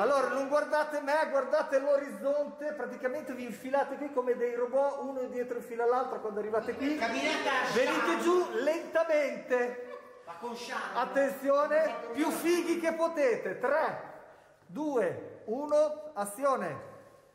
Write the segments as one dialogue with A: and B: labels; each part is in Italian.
A: Allora, non guardate me, guardate l'orizzonte, praticamente vi infilate qui come dei robot, uno dietro in fila all'altro quando arrivate qui. Venite giù lentamente. Attenzione, più fighi che potete. 3, 2, 1, azione.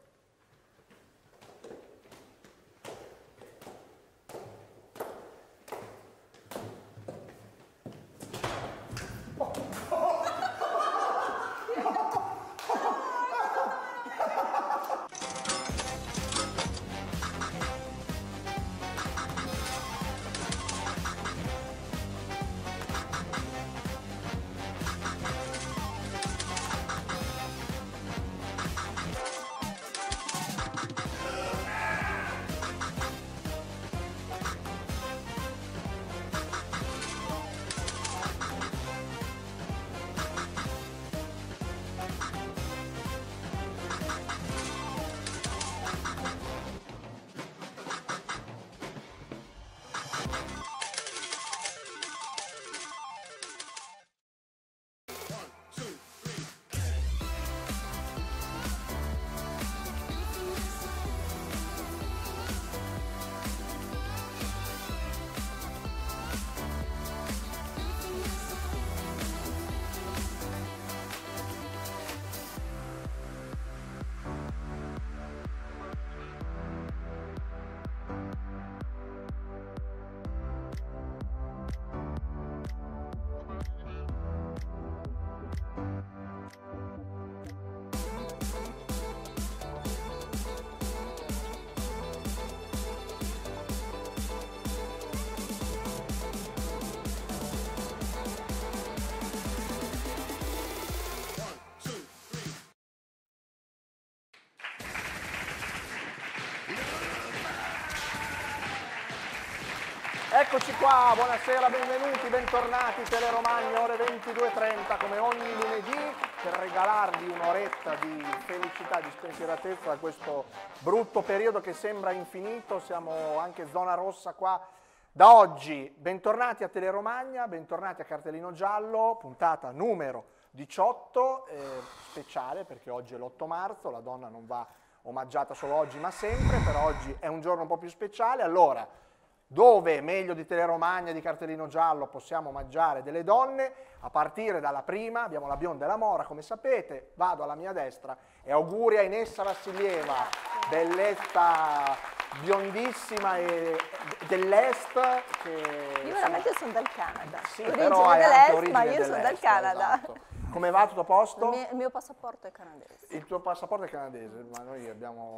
B: Eccoci qua, buonasera, benvenuti, bentornati, Teleromagna, ore 22:30, come ogni lunedì, per regalarvi un'oretta di felicità, di spensieratezza da questo brutto periodo che sembra infinito. Siamo anche zona rossa qua da oggi. Bentornati a Teleromagna, bentornati a Cartellino Giallo, puntata numero 18, speciale perché oggi è l'8 marzo, la donna non va omaggiata solo oggi ma sempre, per oggi è un giorno un po' più speciale. Allora, dove meglio di Teleromagna, di Cartellino Giallo, possiamo omaggiare delle donne, a partire dalla prima, abbiamo la bionda e la mora, come sapete. Vado alla mia destra e auguri a Inessa Vassilieva, bellezza biondissima e dell'est.
C: Io veramente sono dal Canada,
B: sì,
C: origine dell'est, ma io sono dal Canada.
B: Esatto. Come va, tutto a posto?
C: Il mio passaporto è canadese.
B: Il tuo passaporto è canadese, ma noi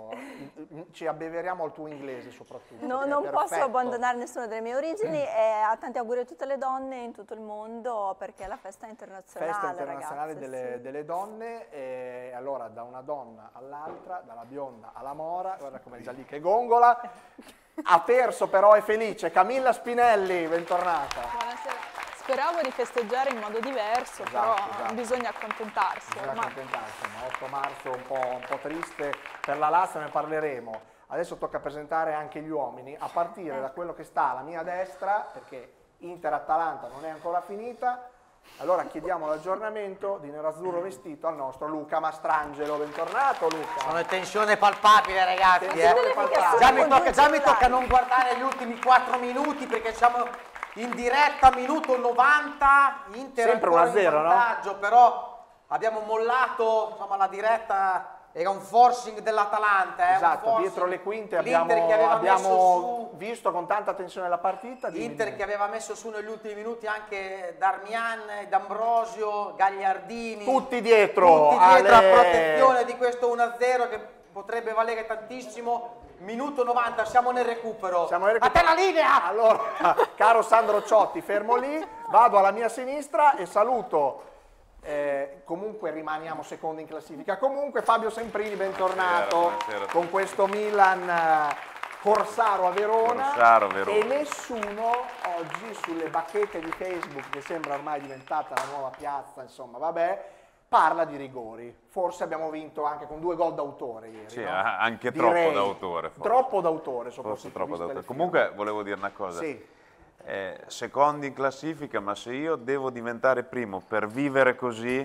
B: ci abbeveriamo al tuo inglese soprattutto.
C: No, non posso abbandonare nessuna delle mie origini e tanti auguri a tutte le donne in tutto il mondo perché è la festa internazionale.
B: Festa internazionale
C: ragazze,
B: delle donne, e allora da una donna all'altra, dalla bionda alla mora, guarda come è già lì che gongola. Ha perso però è felice. Camilla Spinelli, bentornata.
D: Buonasera. Speravo di festeggiare in modo diverso, però bisogna accontentarsi.
B: Bisogna accontentarsi, ma 8 marzo un po' triste per la Lazio, ne parleremo. Adesso tocca presentare anche gli uomini, a partire da quello che sta alla mia destra, perché Inter-Atalanta non è ancora finita. Allora chiediamo l'aggiornamento di nerazzurro vestito al nostro Luca Mastrangelo. Bentornato Luca.
E: Sono tensione palpabile, ragazzi.
B: Tensione palpabile.
E: Già mi tocca non guardare gli ultimi 4 minuti perché siamo in diretta, minuto 90, Inter
B: sempre
E: ancora
B: 1-0,
E: in vantaggio, no? Però abbiamo mollato, insomma, la diretta era un forcing dell'Atalanta.
B: Esatto, dietro le quinte abbiamo visto con tanta attenzione la partita.
E: L'Inter che aveva messo su negli ultimi minuti anche Darmian, D'Ambrosio, Gagliardini.
B: Tutti dietro
E: a protezione di questo 1-0 che potrebbe valere tantissimo. Minuto 90, siamo nel recupero. A te la linea!
B: Allora, caro Sandro Ciotti, fermo lì, vado alla mia sinistra e saluto. Comunque rimaniamo secondi in classifica. Comunque Fabio Semprini, bentornato.
F: Buonasera.
B: Con questo Milan Corsaro a Verona. E nessuno oggi sulle bacheche di Facebook, che sembra ormai diventata la nuova piazza, insomma, vabbè, parla di rigori. Forse abbiamo vinto anche con 2 gol d'autore ieri.
F: Sì,
B: no?
F: anche
B: Direi,
F: troppo d'autore.
B: Troppo d'autore,
F: forse troppo d'autore. Comunque volevo dire una cosa.
B: Sì.
F: Secondi in classifica, ma se io devo diventare primo per vivere così,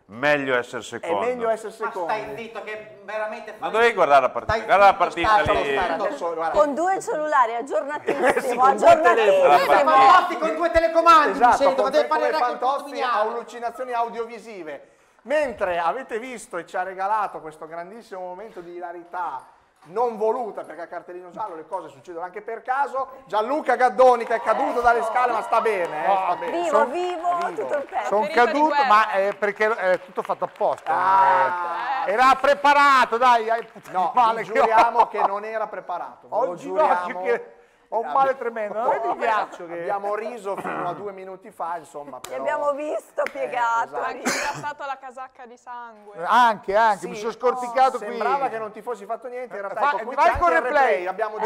F: meglio essere secondo.
B: È meglio essere secondo.
E: Ma stai zitto che veramente
F: non dovevi guardare la partita, guarda la partita lì.
B: Adesso,
C: con 2 cellulari, aggiornatissimo,
B: con 2
E: Fantozzi con 2 telecomandi,
B: esatto,
E: come
B: Fantozzi ha allucinazioni audiovisive. Mentre avete visto e ci ha regalato questo grandissimo momento di ilarità non voluta, perché a cartellino giallo le cose succedono anche per caso, Gianluca Gaddoni che è caduto dalle scale, ma sta bene, sta bene.
C: Vivo, tutto il tempo.
G: Sono caduto, ma perché è tutto fatto apposta. Era preparato, dai.
B: No, vi giuriamo che non era preparato.
G: Oggi no, perché ho un male tremendo, non mi piace che...
B: Abbiamo riso fino a 2 minuti fa, insomma, però...
C: Ti abbiamo visto piegato.
D: Ha ingrassato la casacca di sangue.
G: Anche,
B: sì,
G: mi sono scorticato qui.
B: Sembrava che non ti fossi fatto niente, in realtà ecco, qui
G: vai
B: c'è
G: con
B: anche il replay. Abbiamo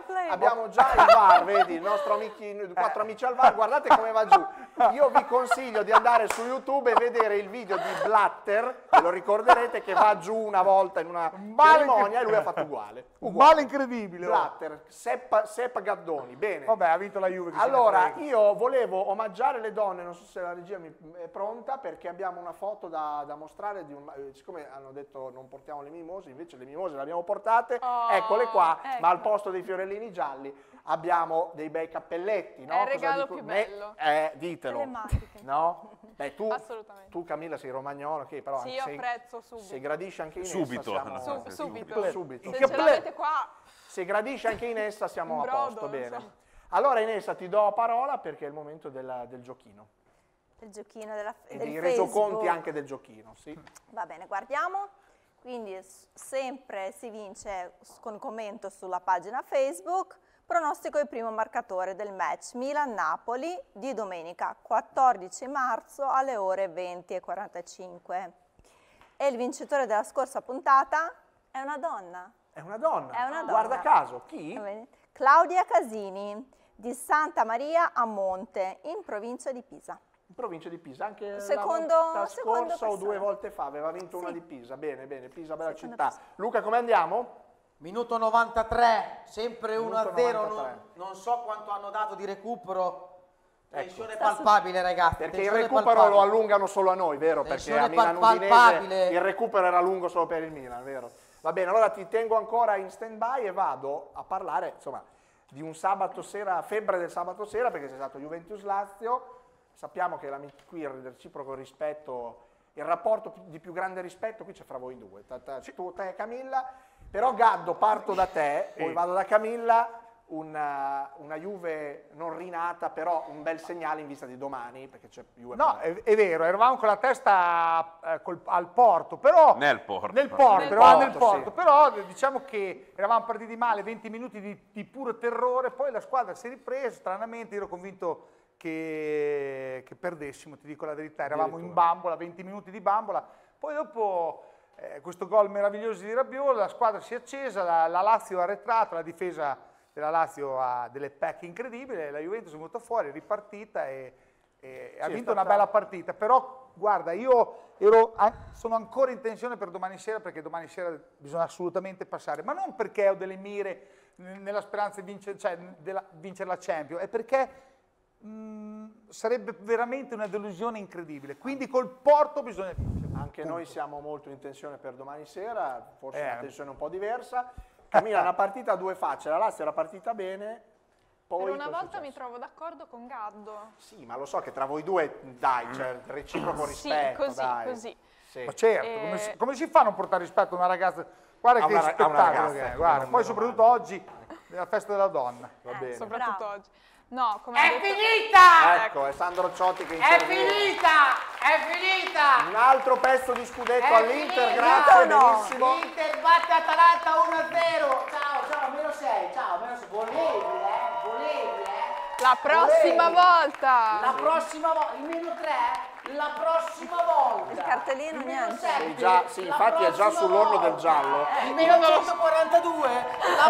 B: già il VAR, vedi, il nostro amici, 4 amici al VAR, guardate come va giù. Io vi consiglio di andare su YouTube e vedere il video di Blatter, ve lo ricorderete, che va giù una volta in una cerimonia e lui ha fatto uguale.
G: Un male incredibile.
B: Blatter, Sepp Gaddoni, bene.
G: Vabbè, ha vinto la Juve.
B: Allora, io volevo omaggiare le donne, non so se la regia è pronta, perché abbiamo una foto da mostrare, siccome hanno detto non portiamo le mimose, invece le mimose le abbiamo portate, eccole qua, ecco. Ma al posto dei fiorellini gialli abbiamo dei bei cappelletti, no?
D: È il regalo più bello.
B: Ditelo. No? Beh, tu Camilla sei romagnolo, che però
D: sì, io apprezzo subito.
B: Se gradisci anche in
F: subito.
B: essa,
D: subito. Se ce l'avete qua.
B: Se gradisci anche in essa siamo a posto, bene. So. Allora Inessa ti do la parola perché è il momento del giochino.
C: Del giochino
B: e dei resoconti anche del giochino, sì.
C: Va bene, guardiamo. Quindi sempre si vince con commento sulla pagina Facebook. Pronostico il primo marcatore del match Milan-Napoli di domenica 14 marzo alle ore 20:45. E il vincitore della scorsa puntata è una donna.
B: È una donna?
C: È una donna.
B: Guarda caso, chi?
C: Claudia Casini di Santa Maria a Monte in provincia di Pisa.
B: In provincia di Pisa, anche
C: secondo,
B: la volta scorsa o 2 volte fa aveva vinto una di Pisa. Bene, bene, Pisa bella città. Luca, come andiamo?
E: Minuto 93, sempre 1-0, non so quanto hanno dato di recupero. Tensione palpabile, ragazzi.
B: Perché il recupero lo allungano solo a noi, vero? Perché a Milan Udinese il recupero era lungo solo per il Milan, vero? Va bene, allora ti tengo ancora in stand-by e vado a parlare, insomma, di un sabato sera, febbre del sabato sera, perché c'è stato Juventus-Lazio. Sappiamo che qui il reciproco rispetto, il rapporto di più grande rispetto, qui c'è fra voi due, tu, te e Camilla. Però Gaddo, parto da te, poi vado da Camilla. Una Juve non rinata, però un bel segnale in vista di domani, perché c'è Juve.
G: No, è vero, eravamo con la testa al porto, però...
F: Nel porto.
G: Sì. Però diciamo che eravamo partiti male, 20 minuti di puro terrore, poi la squadra si è ripresa, stranamente io ero convinto che perdessimo, ti dico la verità, eravamo in bambola, 20 minuti di bambola, poi dopo... questo gol meraviglioso di Rabiot, la squadra si è accesa, la Lazio ha arretrato, la difesa della Lazio ha delle pecche incredibili, la Juventus è venuta fuori, è ripartita e ha vinto una bella partita. Però guarda, io sono ancora in tensione per domani sera, perché domani sera bisogna assolutamente passare, ma non perché ho delle mire nella speranza di vincere la Champions, è perché sarebbe veramente una delusione incredibile, quindi col Porto bisogna vincere.
B: Anche noi siamo molto in tensione per domani sera, forse una tensione un po' diversa. Camilla, una partita a due facce, la Lazio era partita bene, poi...
D: Per una volta mi trovo d'accordo con Gaddo.
B: Sì, ma lo so che tra voi due, dai, c'è reciproco rispetto,
D: sì, così.
B: Sì.
G: Ma certo, come si fa a non portare rispetto a una ragazza? Guarda che spettacolo che è, guarda. Poi soprattutto oggi, nella festa della donna. Va bene.
D: Soprattutto oggi. No, come
E: è finita!
B: Ecco, è Sandro Ciotti che interviene.
E: È finita!
B: Un altro pezzo di scudetto all'Inter, grazie, benissimo.
E: L'Inter batte Atalanta 1-0. Ciao, meno 6, volevi,
D: La prossima volta!
E: La prossima volta, il meno 3? La prossima volta!
C: Il cartellino niente.
B: Sì, infatti è già sull'orlo del giallo.
E: Il 1942?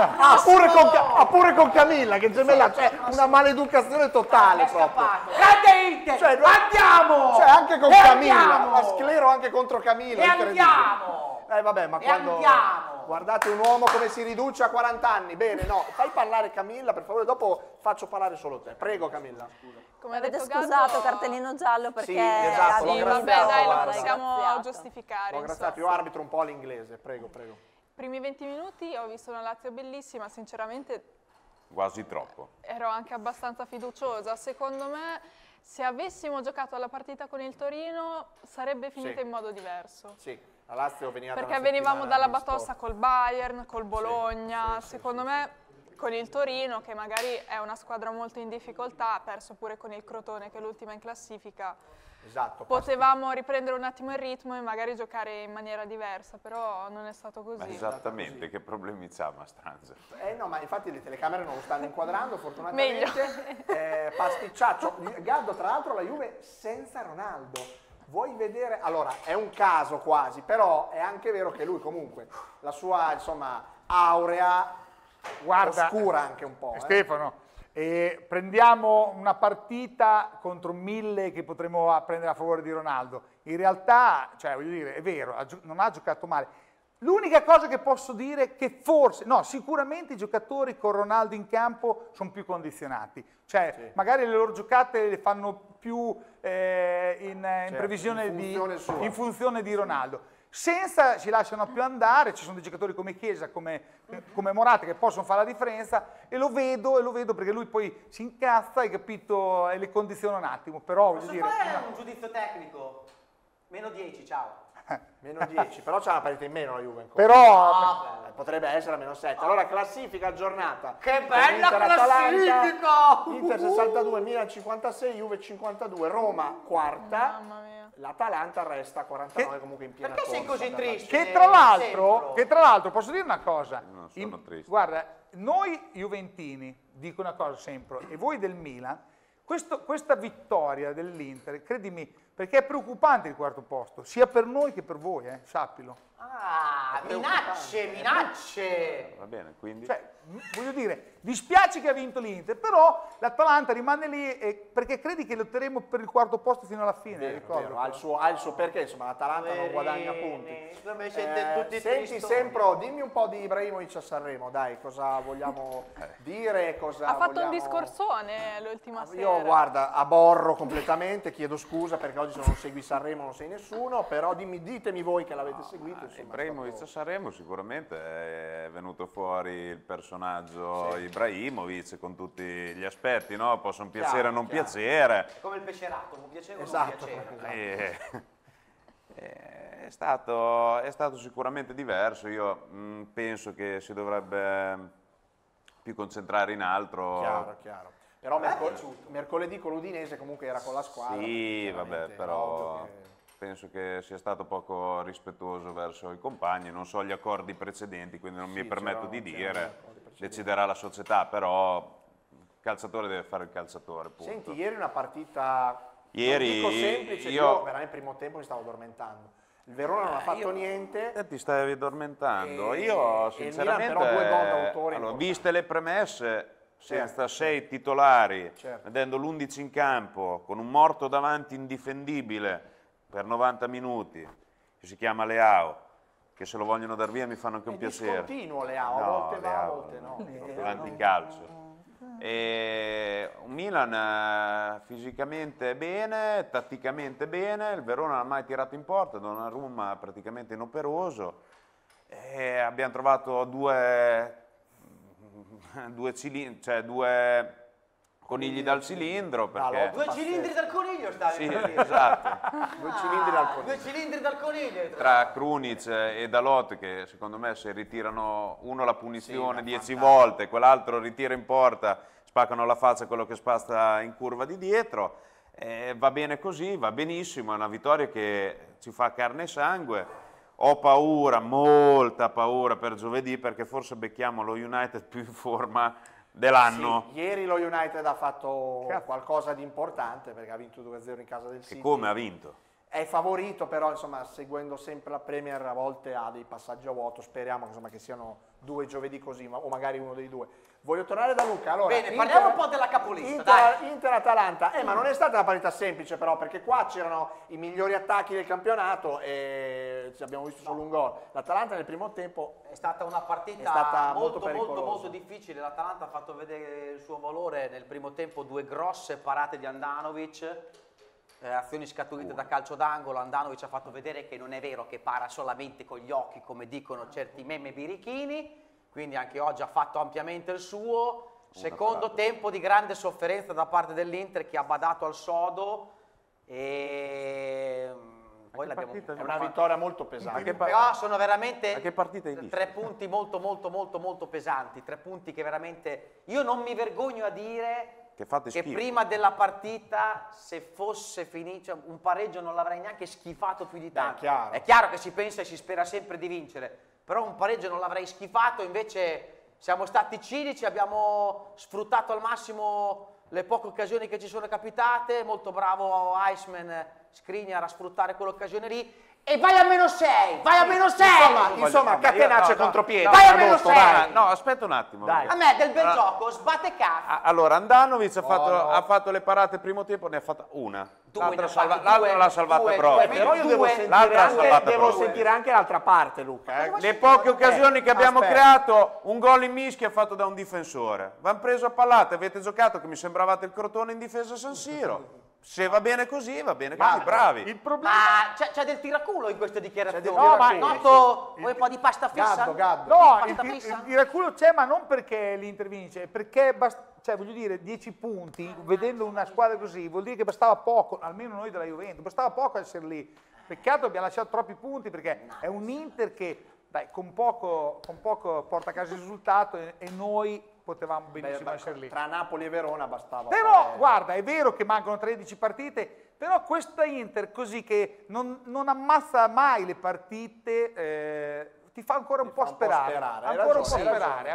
B: Pure con Camilla, che gemella, cioè una maleducazione totale proprio.
E: Grande Inter!
B: Cioè,
E: andiamo!
B: Cioè anche con Camilla, ma sclero anche contro Camilla.
E: E andiamo!
B: Vabbè, ma
E: e
B: quando...
E: andiamo!
B: Guardate un uomo come si riduce a 40 anni. Bene, no, fai parlare Camilla, per favore, dopo faccio parlare solo te. Prego Camilla.
D: Come
C: Avete
D: detto
C: scusato
D: Gabbo,
C: cartellino giallo perché...
B: Sì, esatto,
D: sì,
B: l'ho
D: vabbè,
B: graziato,
D: dai, lo
B: guarda.
D: possiamo giustificare.
B: Ho graziato, io arbitro un po' all'inglese, prego, prego.
D: Primi 20 minuti ho visto una Lazio bellissima, sinceramente
F: Quasi troppo.
D: ero anche abbastanza fiduciosa. Secondo me, se avessimo giocato la partita con il Torino, sarebbe finita
B: Sì.
D: in modo diverso.
B: Sì, la Lazio veniva da
D: Perché
B: una
D: venivamo
B: settimana
D: dalla
B: di
D: batossa
B: stop.
D: col Bayern, col Bologna.
B: sì,
D: Secondo me, con il Torino, che magari è una squadra molto in difficoltà, ha perso pure con il Crotone, che è l'ultima in classifica.
B: Esatto.
D: Potevamo riprendere un attimo il ritmo e magari giocare in maniera diversa, però non è stato
F: Ma
D: così.
F: esattamente, che problemi c'ha Mastranza?
B: No, ma infatti le telecamere non lo stanno inquadrando, fortunatamente. Pasticciaccio. Gaddo, tra l'altro, la Juve senza Ronaldo. Vuoi vedere? Allora, è un caso quasi, però è anche vero che lui comunque, la sua, insomma, aurea oscura anche un po'.
G: Stefano, prendiamo una partita contro 1000 che potremmo prendere a favore di Ronaldo. In realtà, cioè, voglio dire, è vero, non ha giocato male. L'unica cosa che posso dire è che forse, no, sicuramente i giocatori con Ronaldo in campo sono più condizionati. Cioè, magari le loro giocate le fanno più in previsione in funzione di Ronaldo. Senza ci lasciano più andare, ci sono dei giocatori come Chiesa, come Morata che possono fare la differenza e lo vedo perché lui poi si incazza, hai capito, e le condiziona un attimo, però voglio dire...
E: Posso fare un giudizio tecnico? Meno 10, ciao.
B: Meno 10, però c'è una partita in meno la Juve ancora.
G: Però...
B: potrebbe essere a meno 7. Allora, classifica aggiornata.
E: Che bella classifica!
B: Inter 62, Milan 56, Juve 52, Roma quarta.
D: Mamma mia.
B: L'Atalanta resta a 49 comunque in piena
E: Perché sei
B: corsa
E: così
B: per la
E: triste?
G: Che tra l'altro, posso dire una cosa?
F: Non sono triste.
G: Guarda, noi Juventini, dico una cosa sempre, e voi del Milan, questa vittoria dell'Inter, credimi, perché è preoccupante il quarto posto, sia per noi che per voi, sappilo.
E: Ah, minacce!
F: Va bene, quindi...
G: Cioè, voglio dire, dispiace che ha vinto l'Inter, però l'Atalanta rimane lì perché credi che lotteremo per il quarto posto fino alla fine,
B: Vero,
G: ricordo.
B: vero, ha il suo perché, insomma, l'Atalanta non guadagna punti.
E: Come siete tutti
B: Senti
E: tristoni.
B: sempre, dimmi un po' di Ibrahimovic a Sanremo, dai, cosa vogliamo dire, cosa
D: Ha fatto un
B: vogliamo...
D: discorsone l'ultima sera.
B: Io, guarda, aborro completamente, chiedo scusa perché oggi se non segui Sanremo non sei nessuno, però ditemi voi che l'avete seguito. Insomma,
F: Ibrahimovic a Sanremo sicuramente è venuto fuori il personaggio Ibrahimovic con tutti gli aspetti, no? Possono piacere o non piacere.
E: Come il pescerato, può piacere o
B: Esatto,
E: non piacere.
F: È stato sicuramente diverso. Io penso che si dovrebbe più concentrare in altro.
B: Chiaro. Però mercoledì con l'Udinese comunque era con la squadra.
F: Sì, vabbè, però penso che sia stato poco rispettuoso verso i compagni. Non so gli accordi precedenti, quindi non mi permetto di dire. Deciderà la società, però il calciatore deve fare il calciatore, punto.
B: Senti, ieri una partita
F: Ieri
B: non dico semplice, io veramente il primo tempo mi stavo addormentando. Il Verona non ha fatto niente.
F: Ti stavi addormentando. Io sinceramente,
B: però 2 gol d'autore
F: allora,
B: importanti.
F: viste le premesse, senza 6 titolari,
B: Certo.
F: vedendo l'11 in campo, con un morto davanti indifendibile per 90 minuti, che si chiama Leao, che se lo vogliono dar via mi fanno anche un piacere.
B: Continuo Leao, a
F: No,
B: volte va, a
F: Leao,
B: volte no.
F: proprio l'anticalcio. E un Milan fisicamente bene, tatticamente bene, il Verona non ha mai tirato in porta, Donnarumma praticamente inoperoso, e abbiamo trovato due conigli dal cilindro, perché...
E: 2 cilindri dal coniglio stavi
F: Sì,
E: per dire.
F: esatto.
B: 2 cilindri dal coniglio.
E: 2 cilindri dal coniglio.
F: Tra Krunic e Dalot, che secondo me se ritirano uno la punizione 10 volte, quell'altro ritira in porta, spaccano la faccia a quello che spasta in curva di dietro, va bene così, va benissimo, è una vittoria che ci fa carne e sangue. Ho paura, molta paura per giovedì, perché forse becchiamo lo United più in forma dell'anno.
B: Sì, ieri lo United ha fatto qualcosa di importante perché ha vinto 2-0 in casa del City.
F: E come ha vinto?
B: È favorito, però insomma, seguendo sempre la Premier a volte ha dei passaggi a vuoto. Speriamo insomma, che siano 2 giovedì così, o magari uno dei 2. Voglio tornare da Luca. Allora,
E: Bene, parliamo un po' della capolista.
B: Inter-Atalanta, ma non è stata una partita semplice però, perché qua c'erano i migliori attacchi del campionato e abbiamo visto solo un gol. L'Atalanta nel primo tempo
E: è stata una partita molto
B: difficile.
E: difficile. L'Atalanta ha fatto vedere il suo valore nel primo tempo, 2 grosse parate di Handanovic, azioni scaturite da calcio d'angolo. Handanovic ha fatto vedere che non è vero che para solamente con gli occhi, come dicono certi meme birichini, quindi anche oggi ha fatto ampiamente il suo. Secondo tempo di grande sofferenza da parte dell'Inter, che ha badato al sodo, e poi
B: è una vittoria molto pesante.
E: Però sono veramente
F: a che partita hai visto?
E: 3 punti molto pesanti, 3 punti che veramente io non mi vergogno a dire che prima della partita, se fosse finito un pareggio, non l'avrei neanche schifato più di tanto. È chiaro che si pensa e si spera sempre di vincere, però un pareggio non l'avrei schifato. Invece siamo stati cinici, abbiamo sfruttato al massimo le poche occasioni che ci sono capitate. Molto bravo Iceman, Skriniar, a sfruttare quell'occasione lì. E vai a -6, vai a -6!
B: Insomma, catenaccio e contropiede.
E: Vai a -6!
F: No, aspetta un attimo.
E: A me del bel gioco sbatte cazzo.
F: Allora, Handanovic ha fatto le parate il primo tempo, ne ha fatta una. L'altra l'ha salvata proprio.
B: Però io devo sentire anche l'altra parte, Luca.
F: Le poche occasioni che abbiamo creato, un gol in mischia fatto da un difensore. Vanno preso a pallate, avete giocato che mi sembravate il Crotone in difesa San Siro. Se va bene così, va bene così, bravi.
E: Il problema... Ma c'è del tiraculo in queste dichiarazioni. Noto un po' di pasta fissa.
G: No, il tiraculo c'è, ma non perché l'Inter vince, perché cioè, voglio dire, 10 punti, vedendo una squadra così, vuol dire che bastava poco, almeno noi della Juventus, bastava poco essere lì. Peccato abbiamo lasciato troppi punti, perché è un Inter che, dai, con poco porta a casa il risultato, e noi potevamo benissimo essere lì.
B: Tra Napoli e Verona bastava.
G: Però, guarda, è vero che mancano 13 partite, però questa Inter così che non ammazza mai le partite, ti fa ancora un po' sperare. Ancora un po' sperare.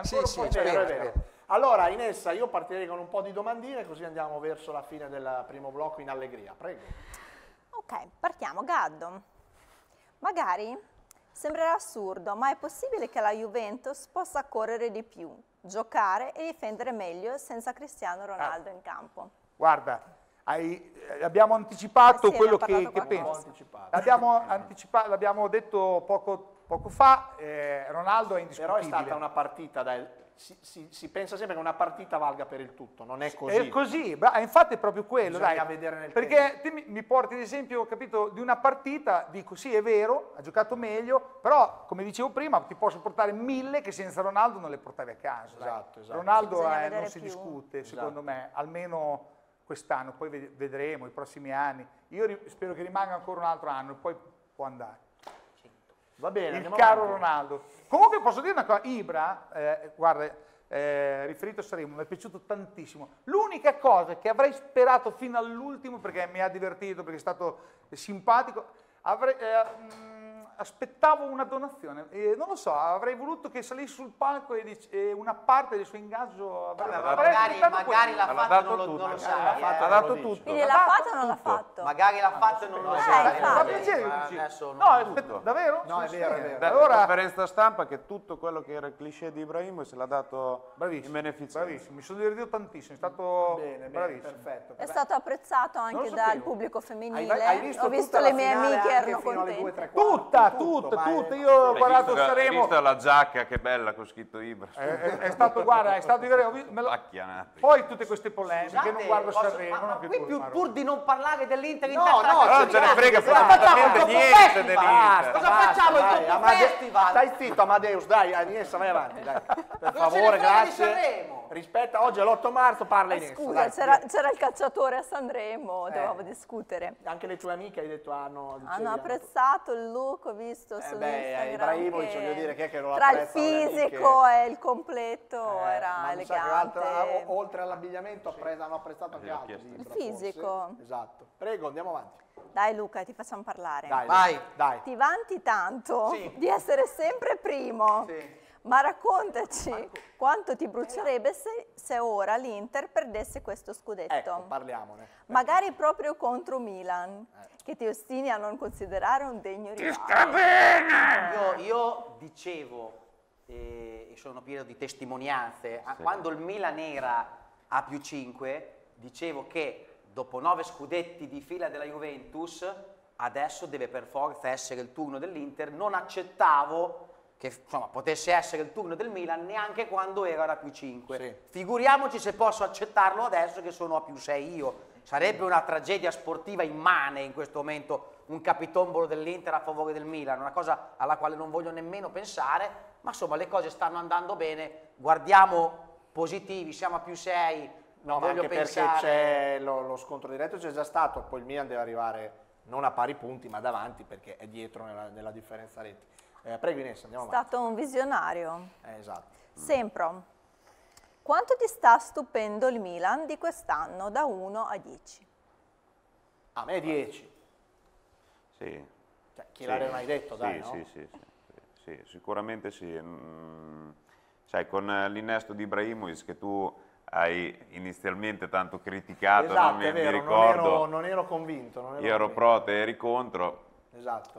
B: Allora, Inessa, io partirei con un po' di domandine, così andiamo verso la fine del primo blocco in allegria. Prego.
C: Ok, partiamo. Gaddo. Magari sembrerà assurdo, ma è possibile che la Juventus possa correre di più, giocare e difendere meglio senza Cristiano Ronaldo in campo?
G: Guarda, abbiamo anticipato quello che penso. L'abbiamo detto poco fa, Ronaldo è indiscutibile.
B: Però è stata una partita, si pensa sempre che una partita valga per il tutto, non è così.
G: È così, infatti è proprio quello.
B: Bisogna vedere nel
G: perché te mi porti l'esempio, capito, di una partita, dico sì, è vero, ha giocato meglio, però come dicevo prima ti posso portare 1000 che senza Ronaldo non le portavi a casa.
B: Esatto.
G: Ronaldo non si discute, secondo me, almeno quest'anno, poi vedremo i prossimi anni. Io spero che rimanga ancora un altro anno e poi può andare.
B: Va bene,
G: il caro Ronaldo. Comunque posso dire una cosa, Ibra, guarda, riferito a Sanremo, mi è piaciuto tantissimo. L'unica cosa che avrei sperato fino all'ultimo, perché mi ha divertito, perché è stato simpatico, aspettavo una donazione, non lo so, avrei voluto che salisse sul palco e una parte del suo ingaggio
E: magari l'ha fatto, non lo sa.
F: Ha dato tutto.
C: Quindi l'ha fatto o non l'ha fatto?
E: Magari l'ha fatto e non lo sa.
G: Fa piacere. No, davvero?
B: No, è vero.
F: Allora, conferenza stampa che tutto quello che era il cliché di Ibrahim se l'ha dato in beneficenza.
G: Bravissimo, mi sono divertito tantissimo, è stato bravissimo.
B: Perfetto.
C: È stato apprezzato anche dal pubblico femminile. Ho visto le mie amiche erano contente.
G: Tutte, io ho guardato Sanremo.
F: Hai visto la giacca che bella con scritto Ibra?
G: È stato poi tutte queste polemiche, non guardo Sanremo.
E: Pur di non parlare dell'Inter in
F: non ce ne frega fondamentalmente niente dell'Inter.
E: Cosa facciamo il festival?
B: Stai zitto, Amadeus, dai, Iniesta, vai avanti, dai. Per favore, grazie. Rispetta, oggi è l'8 marzo, parla Iniesta.
C: Scusa, c'era il cacciatore a Sanremo, dovevamo discutere.
B: Anche le tue amiche hai detto hanno
C: apprezzato il look, ho visto su Instagram.
B: Ibrahimovic, voglio dire, che lo
C: tra il fisico e il completo era elegante.
B: Oltre all'abbigliamento hanno apprezzato anche altro.
C: Il fisico.
B: Esatto. Prego, andiamo avanti.
C: Dai Luca, ti facciamo parlare.
B: Dai.
C: Ti vanti tanto di essere sempre primo. Sì. Ma raccontaci quanto ti brucierebbe se ora l'Inter perdesse questo scudetto.
B: Ecco, parliamone.
C: Magari proprio contro Milan, che ti ostini a non considerare un degno rivale.
F: Ti sta bene!
E: Io dicevo, e sono pieno di testimonianze, quando il Milan era a +5, dicevo che dopo 9 scudetti di fila della Juventus adesso deve per forza essere il turno dell'Inter, non accettavo che insomma, potesse essere il turno del Milan neanche quando era da Q5.
B: Sì.
E: Figuriamoci se posso accettarlo adesso che sono a +6 io. Sarebbe una tragedia sportiva immane in questo momento un capitombolo dell'Inter a favore del Milan, una cosa alla quale non voglio nemmeno pensare, ma insomma le cose stanno andando bene, guardiamo positivi, siamo a +6.
B: No, ma anche perché c'è lo scontro diretto, c'è già stato, poi il Milan deve arrivare non a pari punti ma davanti perché è dietro nella differenza reti. Prego Inessa, andiamo avanti.
C: È stato un visionario.
B: Esatto.
C: Sempro, quanto ti sta stupendo il Milan di quest'anno da 1 a 10?
B: A me 10.
F: Sì.
B: Cioè, chi l'avrei mai detto, dai, no?
F: Sì, sicuramente sì. Sai, con l'innesto di Ibrahimovic che tu hai inizialmente tanto criticato,
B: Esatto,
F: no?
B: è vero,
F: mi ricordo,
B: non ero convinto.
F: io ero pro, te eri contro.
B: Esatto.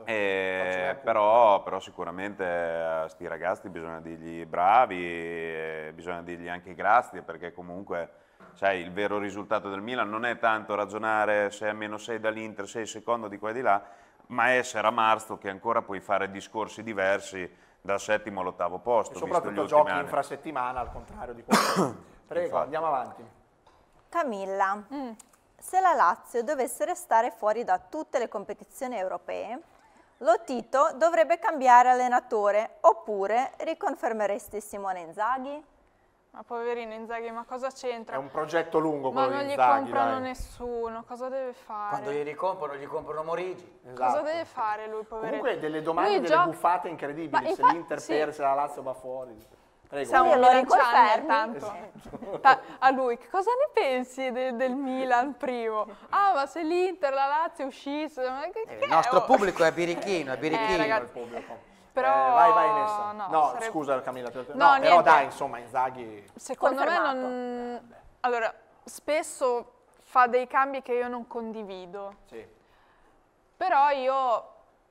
F: Però sicuramente a sti ragazzi bisogna dirgli bravi, bisogna dirgli anche grazie, perché comunque sai, il vero risultato del Milan non è tanto ragionare se è -6 dall'Inter, 6 secondo di qua e di là, ma essere a marzo che ancora puoi fare discorsi diversi dal 7° all'8° posto.
B: E soprattutto giochi infrasettimana al contrario di quello. Prego,
F: Infatti.
B: andiamo avanti.
C: Camilla, se la Lazio dovesse restare fuori da tutte le competizioni europee, Lotito dovrebbe cambiare allenatore oppure riconfermeresti Simone Inzaghi?
D: Ma poverino Inzaghi, ma cosa c'entra?
B: È un progetto lungo
D: Ma
B: quello
D: non
B: di
D: gli
B: Inzaghi,
D: comprano
B: dai.
D: nessuno, cosa deve fare?
E: Quando gli ricomprano, gli comprano Morigi.
D: Cosa
B: Esatto.
D: deve fare lui, poveretto?
B: Comunque delle domande,
D: Lui
B: delle
D: gioca-
B: buffate incredibili,
D: Ma
B: se
D: infatti,
B: l'Inter
D: sì.
B: perde, se la Lazio va fuori. Prego.
D: Siamo
C: Io lo
D: Milanciani,
C: riconfermi.
D: tanto. A lui, che cosa ne pensi del Milan primo? Ah, ma se l'Inter, la Lazio uscisse... Ma che
E: Il nostro
D: è?
E: pubblico è birichino, è birichino.
D: ragazzi,
B: Il pubblico.
D: Però...
B: vai Nessa.
D: no,
B: No,
D: sarebbe-
B: scusa Camilla. No,
D: No,
B: però
D: niente.
B: dai, insomma, Inzaghi...
D: Secondo me
C: Confermato.
D: non... Allora, spesso fa dei cambi che io non condivido.
B: Sì.
D: Però io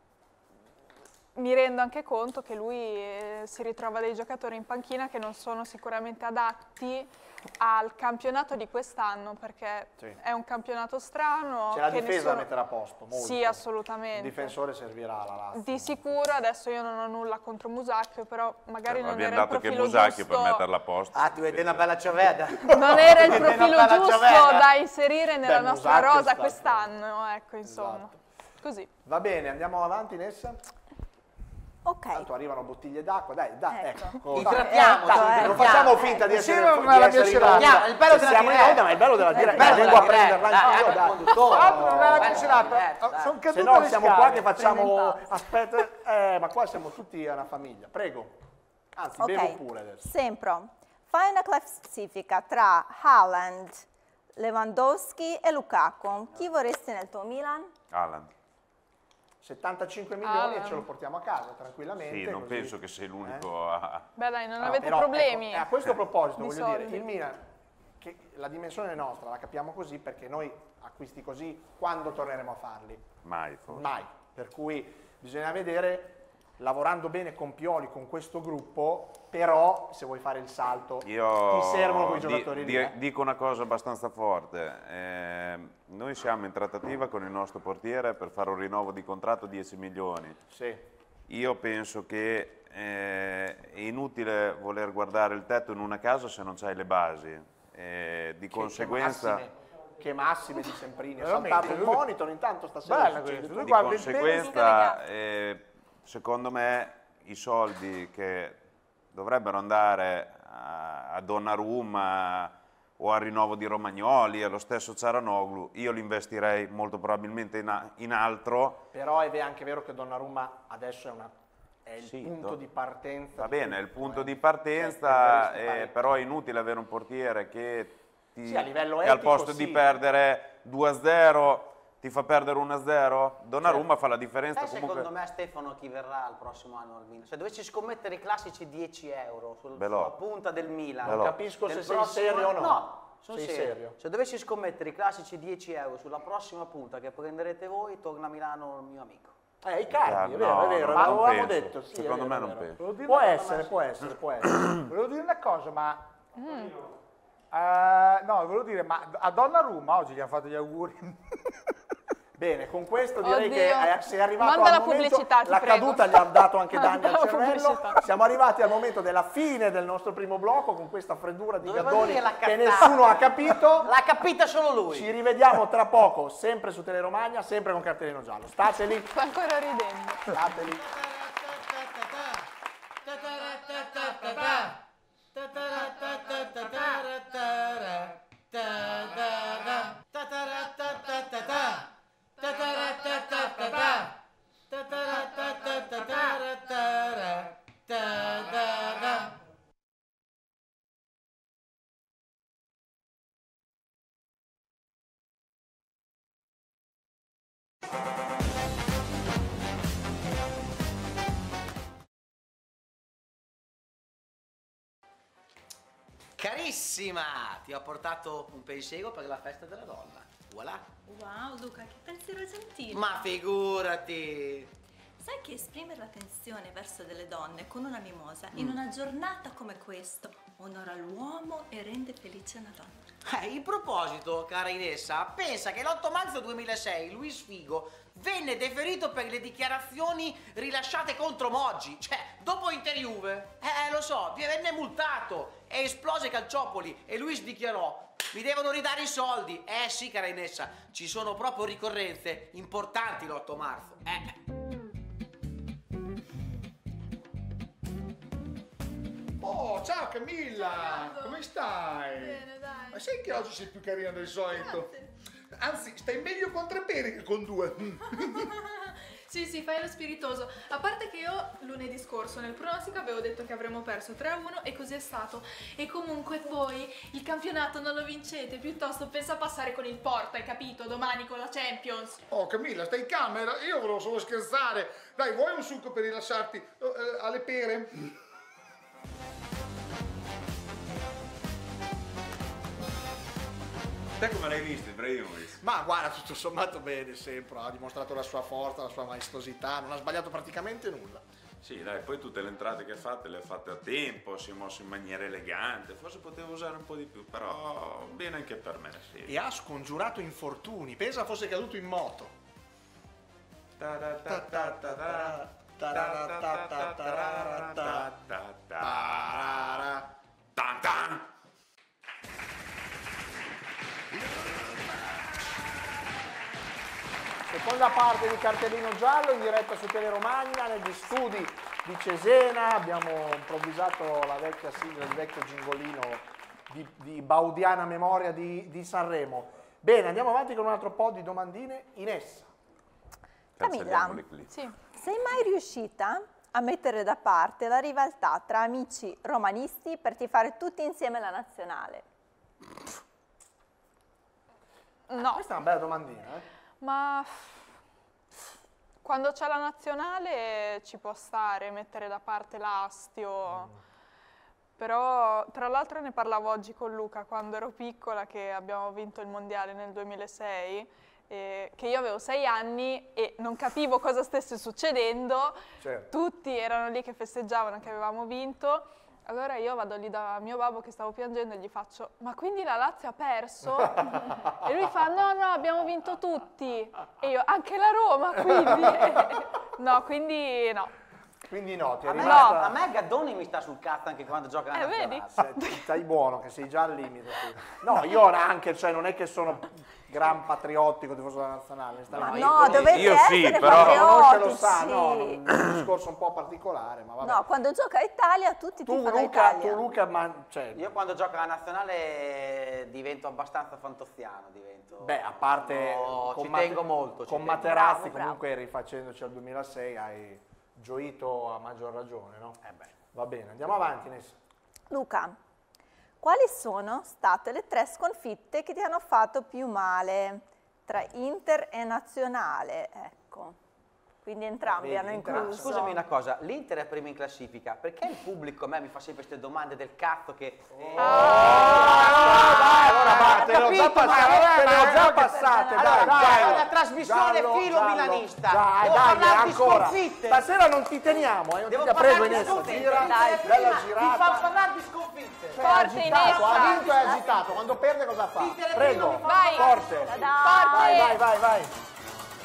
D: mi rendo anche conto che lui si ritrova dei giocatori in panchina che non sono sicuramente adatti al campionato di quest'anno, perché
B: Sì.
D: è un campionato strano.
B: C'è la
D: che
B: difesa da
D: nessuno-
B: mettere a posto, molto.
D: Sì, assolutamente.
B: Il difensore servirà alla Lazio.
D: Di sicuro, adesso io non ho nulla contro Musacchio, però magari non
F: Abbiamo
D: era il
F: dato che
D: profilo
F: Musacchio per
D: giusto.
F: metterla a posto.
E: Ah, tu vedi una bella cioveda.
D: Non era il
E: Vedi una
D: profilo
E: bella
D: giusto
E: cioveda.
D: da inserire nella
B: Beh,
D: nostra
B: Musacchio è
D: rosa
B: stato-
D: quest'anno, ecco, insomma.
B: Esatto.
D: Così.
B: Va bene, andiamo avanti Nessa.
C: Ok.
B: Tanto arrivano bottiglie d'acqua, dai,
C: Ecco.
B: ecco.
E: Idratiamoci,
C: Ecco,
B: Non
E: idratiamo.
B: facciamo finta di
G: Sì,
B: essere,
G: non
B: di
G: è la
B: essere
G: mia
B: in
G: serata.
B: onda.
E: Il bello della
B: Siamo in
E: diretta.
B: onda, ma il bello della diretta.
E: bello
B: Vengo
E: della
B: a prenderla
E: diretta,
B: anch'io,
E: dai,
B: dai.
E: conduttore.
G: Tra l'altro non è la mia
E: Bello,
G: serata,
E: dai.
G: sono
B: Se
G: cadute
B: no
G: le
B: siamo
G: scale.
B: qua che facciamo...
C: Prende
B: Aspetta, ma qua siamo tutti una famiglia. Prego. Anzi, bevo
C: Ok,
B: pure adesso.
C: Sempro, fai una classifica tra Haaland, Lewandowski e Lukaku. Chi vorresti nel tuo Milan?
F: Haaland.
B: 75 milioni e ce lo portiamo a casa tranquillamente.
F: Sì, non
B: così.
F: penso che sei l'unico a...
D: Beh dai, non
B: No,
D: avete
B: però,
D: problemi.
B: ecco, a questo proposito
D: Di
B: voglio dire,
D: soldi.
B: il Milan, che la dimensione nostra la capiamo così perché noi acquisti così quando torneremo a farli?
F: Mai, forse.
B: Mai. Per cui bisogna vedere, lavorando bene con Pioli, con questo gruppo, però se vuoi fare il salto ti servono quei giocatori lì.
F: Dico una cosa abbastanza forte. Noi siamo in trattativa con il nostro portiere per fare un rinnovo di contratto 10 milioni.
B: Sì.
F: Io penso che è inutile voler guardare il tetto in una casa se non c'hai le basi. Di conseguenza...
B: Che massime di Semprini, è
G: Veramente,
B: saltato il
G: lui-
B: monitor, intanto stasera
G: Bella
B: succede
G: questa,
B: tutto.
G: lui
F: Di
G: guarda il
F: conseguenza, secondo me, i soldi che dovrebbero andare a Donnarumma o al rinnovo di Romagnoli, allo stesso Ciaranoglu, io li investirei molto probabilmente in altro.
B: Però è anche vero che Donnarumma adesso è il
F: Sì,
B: punto di partenza.
F: Va
B: di
F: bene, è il
B: tutto,
F: punto di
B: Cioè,
F: partenza,
B: dovresti fare-
F: però è inutile avere un portiere che
B: Sì, a livello
F: che al
B: etico,
F: posto
B: sì.
F: di perdere 2-0 ti fa perdere 1-0. Donnarumma fa la differenza
E: Sai
F: comunque.
E: secondo me Stefano chi verrà il prossimo anno al Milan? Se dovessi scommettere i classici 10 euro sulla
F: Belò.
E: punta del Milan.
F: Belò.
B: Capisco se
E: del
B: sei
E: prossimo
B: serio o
E: anno-
B: no.
E: No, sono
B: Sei
E: serio.
B: serio.
E: Se dovessi scommettere i classici 10 euro sulla prossima punta che prenderete voi, torna a Milano il mio amico.
B: Icardi, è vero,
F: No,
B: è vero,
F: non
B: l'avevamo
F: penso.
B: detto. Sì,
F: Secondo
B: è
F: me
B: vero,
F: non
B: è vero.
F: penso.
B: Può essere, può essere, può essere.
G: Volevo dire una cosa, ma... no, volevo dire, ma a Donnarumma oggi gli hanno fatto gli auguri.
B: Bene, con questo direi
D: Oddio.
B: che sei arrivato
D: Manda
B: al
D: la
B: momento,
D: pubblicità, ti
B: la
D: prego.
B: caduta gli ha dato anche danni
D: Manda
B: al
D: la
B: cervello.
D: pubblicità.
B: Siamo arrivati al momento della fine del nostro primo blocco con questa freddura di
E: Dovevo
B: Gaddoni
E: dire la
B: che
E: cazzata.
B: nessuno ha capito.
E: L'ha capita solo lui.
B: Ci rivediamo tra poco, sempre su Teleromagna, sempre con cartellino giallo. State lì,
D: Sto ancora ridendo.
B: state lì.
E: Carissima, ti ho portato un pensiero per la festa della donna. Voilà.
C: Wow, Luca, che pensiero gentile.
E: Ma figurati.
C: Sai che esprimere l'attenzione verso delle donne con una mimosa in una giornata come questa onora l'uomo e rende felice una donna.
E: In proposito, cara Inessa, pensa che l'8 marzo 2006 Luis Figo venne deferito per le dichiarazioni rilasciate contro Moggi. Cioè, dopo Inter Juve, lo so, venne multato e esplose Calciopoli e Luis dichiarò: mi devono ridare i soldi. Sì, cara Inessa, ci sono proprio ricorrenze importanti l'8 marzo.
G: Oh, ciao Camilla!
D: Ciao.
G: Come stai?
D: Bene, dai.
G: Ma sai che oggi sei più carina del solito?
D: Grazie.
G: Anzi, stai meglio con 3 peri che con 2.
H: Sì, fai lo spiritoso. A parte che io lunedì scorso nel pronostico avevo detto che avremmo perso 3-1 e così è stato. E comunque voi il campionato non lo vincete, piuttosto pensa a passare con il Porto, hai capito? Domani con la Champions.
G: Oh Camilla, stai calma, io volevo solo scherzare. Dai, vuoi un succo per rilassarti alle pere?
F: Te come l'hai visto, Ibrahimovic?
G: Ma guarda, tutto sommato bene sempre, ha dimostrato la sua forza, la sua maestosità, non ha sbagliato praticamente nulla.
F: Sì, dai, poi tutte le entrate che ha fatte le ha fatte a tempo, si è mosso in maniera elegante, forse poteva usare un po' di più, però bene anche per me, sì.
G: E ha scongiurato infortuni, pensa fosse caduto in moto.
B: Seconda parte di Cartellino Giallo in diretta su Teleromagna, negli studi di Cesena. Abbiamo improvvisato la vecchia sigla, il vecchio gingolino di baudiana memoria di Sanremo. Bene, andiamo avanti con un altro po' di domandine. Inessa.
C: Camilla,
D: Sì.
C: sei mai riuscita a mettere da parte la rivalità tra amici romanisti per tifare tutti insieme la nazionale?
D: No,
B: Questa è una bella domandina,
D: ma quando c'è la nazionale ci può stare mettere da parte l'astio. Però tra l'altro ne parlavo oggi con Luca quando ero piccola, che abbiamo vinto il mondiale nel 2006, che io avevo 6 anni e non capivo cosa stesse succedendo.
B: Certo.
D: Tutti erano lì che festeggiavano che avevamo vinto. Allora io vado lì da mio babbo che stavo piangendo e gli faccio: ma quindi la Lazio ha perso? E lui fa: no, abbiamo vinto tutti. E io: anche la Roma, quindi? No, quindi no.
B: Quindi no, ti è
E: A me,
B: rimasta...
E: a me Gaddoni mi sta sul cazzo anche quando gioca la
D: vedi?
E: nazionale.
B: Stai buono, che sei già al limite. No, io anche, cioè non è che sono gran patriottico tifoso della nazionale.
C: No, dovete
F: io sì,
C: essere
F: però-
B: Conosce lo
C: patriottici.
B: sa, no, un discorso un po' particolare, ma vabbè.
C: No, quando gioca Italia tutti
B: tu
C: tifano
B: Luca,
C: Italia.
B: ma cioè,
E: Io quando gioco la nazionale divento abbastanza fantoziano,
B: beh, a parte
E: No,
B: con
E: ci
B: Mate-
E: tengo molto.
B: con
E: ci tengo.
B: Materazzi
C: Bravo,
B: comunque rifacendoci al 2006 hai gioito a maggior ragione, no? Va bene, andiamo avanti Nessa.
C: Luca, quali sono state le 3 sconfitte che ti hanno fatto più male tra Inter e Nazionale? Ecco, quindi entrambi
B: Vedi,
C: hanno
B: entrambi.
C: incluso.
E: Scusami una cosa, l'Inter è prima in classifica, perché il pubblico a me mi fa sempre queste domande del cazzo che...
B: Allora, te le ho già passate, dai.
E: È una trasmissione
B: Giallo,
E: filo
B: giallo.
E: milanista.
B: Dai,
E: Devo
B: dai,
E: parlare di
B: ancora.
E: sconfitte.
B: Stasera non ti teniamo, non
E: Devo
B: ti prego
E: parlare di
B: Inessa,
E: sconfitte.
B: gira,
C: Dai,
B: bella
E: Ti fa
B: girata.
E: parlare di sconfitte.
B: È agitato,
D: Inessa.
B: ha vinto e è agitato, quando perde cosa fa?
E: L'Inter è
B: Prego,
E: primo, mi fa
D: Vai.
B: forte.
C: Dai.
B: Vai.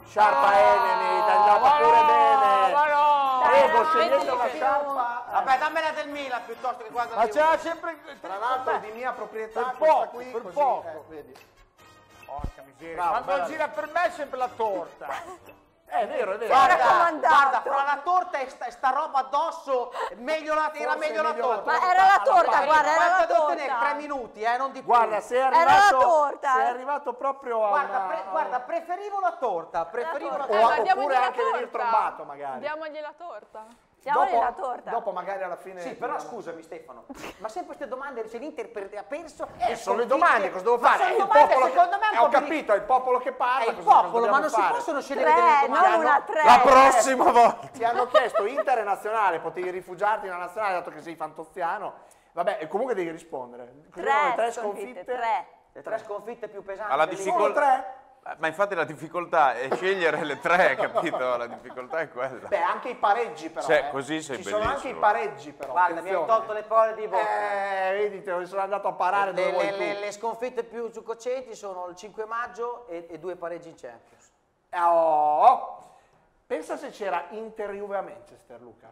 B: Sciarpa Enemy, ti è andata pure bene.
G: Ma no!
B: Prego, scegliete una sciarpa.
E: Vabbè, dammela del Milan piuttosto che quando
G: Ma c'era sempre...
B: Tra l'altro è di mia proprietà,
G: Per
B: questa
G: poco,
B: qui,
G: per
B: così,
G: poco.
B: vedi.
G: Porca miseria,
B: Bravo,
G: quando
B: bella.
G: gira per me è sempre la torta.
B: È vero, è vero.
E: Guarda, fra la torta e sta roba addosso, era meglio la torta.
C: Ma era la torta, guarda, era la
E: Quanto devo tenere?
C: torta.
E: 3 minuti, non di più.
B: Guarda, sei
C: Era la
B: arrivato,
C: torta.
B: sei arrivato proprio a
E: Guarda, preferivo la torta, preferivo la
C: torta.
E: torta.
C: Ma
D: diamogli
B: oppure
D: la
B: anche venire
D: torta.
B: trombato magari.
D: Diamogli la torta.
C: Diamogli la torta.
B: Dopo magari alla fine...
E: Sì, però scusami Stefano, ma sempre queste domande, se l'Inter ha perso...
B: sono le domande, cosa devo
E: Ma
B: fare?
E: sono
B: È il
E: domande,
B: popolo
E: secondo me è un
B: ho
E: po'
B: capito, è il popolo che parla.
E: È il
B: cosa
E: popolo, ma non si
B: fare?
E: possono scegliere delle
C: 3,
E: domande.
C: non una 3.
F: La prossima volta.
B: Ti hanno chiesto Inter e Nazionale, potevi rifugiarti nella Nazionale dato che sei fantoziano. Vabbè, e comunque devi rispondere. Così noi
C: 3 sconfitte, 3.
E: Le 3 sconfitte più pesanti.
F: Alla
E: dell'Inter.
B: Solo
F: difficoltà.
B: 3?
F: Ma infatti la difficoltà è scegliere le 3, capito? La difficoltà è quella.
B: Beh, anche i pareggi però.
F: Cioè, così sei
B: Ci sono anche i
F: bellissimo.
B: pareggi però.
E: Guarda, mi hai
B: attenzione.
E: tolto le parole di bocca.
B: Vedi, te sono andato a parare dove vuoi tu.
E: Le sconfitte più cocenti sono il 5 maggio e 2 pareggi in Champions.
B: Oh. Pensa se c'era Inter-Juve a Manchester, Luca.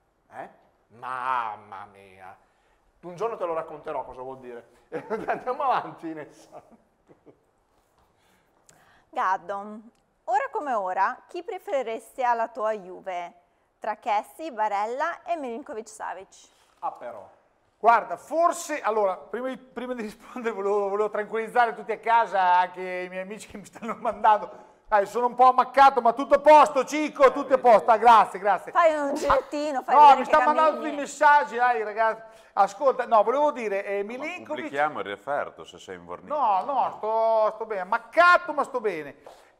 B: Mamma mia. Un giorno te lo racconterò cosa vuol dire. Andiamo avanti, Nessa.
C: Gaddo, ora come ora, chi preferiresti alla tua Juve? Tra Kessie, Barella e Milinkovic-Savic?
B: Ah però.
G: Guarda, forse, allora, prima di rispondere volevo tranquillizzare tutti a casa, anche i miei amici che mi stanno mandando. Dai, sono un po' ammaccato, ma tutto a posto, Cico, tutto a posto. Ah, grazie.
C: Fai un girettino, fai
G: No,
C: vedere
G: mi
C: che
G: sta mandando
C: cammini.
G: tutti i messaggi, dai ragazzi. Ascolta, no, volevo dire, Milinkovic...
F: Pubblichiamo il referto se sei invornito.
G: No, sto bene, ammaccato ma sto bene.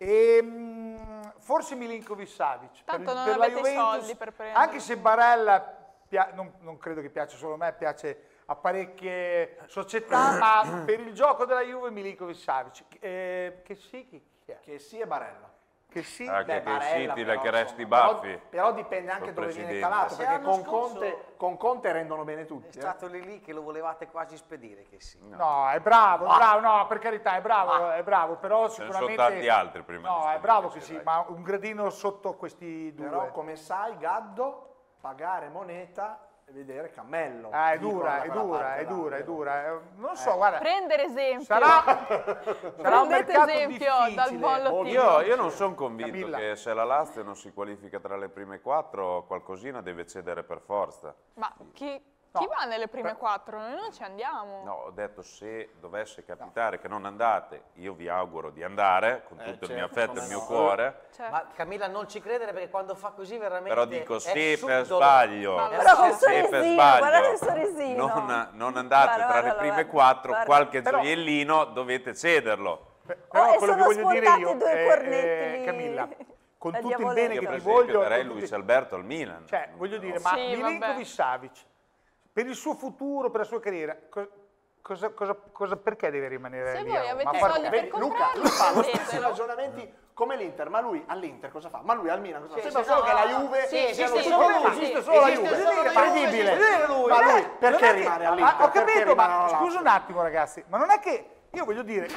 G: Forse Milinkovic-Savic.
D: Tanto non
G: la
D: avete i
G: Juventus,
D: soldi per prendere.
G: anche se Barella, non credo che piaccia solo a me, piace a parecchie società, ma per il gioco della Juve Milinkovic-Savic. Che sì, chi è?
B: Che sì e Barella.
G: Che sì,
F: Ah, che
B: Barella,
F: sì,
B: però,
F: che resti
B: insomma,
F: baffi.
B: Però dipende anche
F: Col
B: dove viene
F: presidente.
B: calato,
E: Se
B: perché
E: l'anno scorso-
B: con Conte rendono bene tutti.
E: È stato lì che lo volevate quasi spedire, che sì.
G: No, è bravo, no, per carità, è bravo, però
F: Ce ne
G: sicuramente...
F: sono tanti altri prima di
G: No, è
F: spedire,
G: bravo che
F: sì,
G: sì,
F: dai.
G: ma un gradino sotto questi due.
B: Però come sai, Gaddo, pagare moneta e vedere cammello.
G: È
B: Dicono
G: dura,
B: da
G: è
B: quella
G: dura,
B: parte
G: è
B: là,
G: dura, è
B: vero?
G: dura. Non so, guarda,
D: Prendere esempio.
G: sarà un
D: Prendete
G: mercato
D: esempio
G: difficile.
D: dal bollo team.
F: Io non sono convinto
G: Camilla.
F: che se la Lazio non si qualifica tra le prime 4, qualcosina deve cedere per forza.
D: Ma chi
G: No.
D: va nelle prime 4? Noi non ci andiamo.
F: No, ho detto se dovesse capitare che non andate, io vi auguro di andare con tutto il mio
B: certo,
F: affetto e il
B: come
F: mio
B: no.
F: cuore,
D: Cioè,
E: Ma Camilla non ci credere perché quando fa così veramente
F: però dico
E: è
F: se per
E: subdolo.
F: sbaglio,
D: Ma
C: Però col
F: se per
C: sorrisino,
F: sbaglio
C: guarda il sorrisino.
F: non andate
C: Guarda,
F: tra le
C: guarda,
F: prime
C: guarda,
F: 4,
C: guarda.
F: qualche
G: Però-
F: gioiellino dovete cederlo.
G: Però
C: e
G: quello che
C: sono
G: voglio dire
C: spuntati
G: io,
C: due cornetti lì
G: Camilla, con
C: da
G: tutto il
C: diavoletto.
G: bene
F: Io
G: che
F: per
G: ti
F: esempio
G: voglio...
F: darei
G: con
F: Luis
G: tutti-
F: Alberto al Milan.
G: Cioè, voglio dire, ma
D: Sì, vabbè.
G: Milinkovic-Savic, per il suo futuro, per la sua carriera, perché deve rimanere
D: Se
G: lì?
D: voi
G: Ma
D: avete
G: far-
D: soldi
B: Vedi,
D: per
B: Luca,
D: comprarlo,
B: lui fa lo
D: prendetelo.
B: stesso ragionamenti come l'Inter, ma lui all'Inter cosa fa? Ma lui al Milan cosa fa?
E: Sì,
B: Sembra
E: sì,
B: solo
E: no,
B: che la Juve
E: sì,
B: siano
E: esiste
B: tutti
E: solo
B: come
E: lui,
B: esiste
E: sì.
B: solo la
E: Esiste
B: Juve.
E: solo la Juve,
B: Incredibile.
E: esiste lui.
B: Ma lui
G: non
B: perché
G: è che-
B: rimane all'Inter?
G: Ho
B: Perché
G: capito,
B: rimane
G: ma
B: alla
G: scusa
B: Lazio?
G: un attimo ragazzi, ma non è che io voglio dire...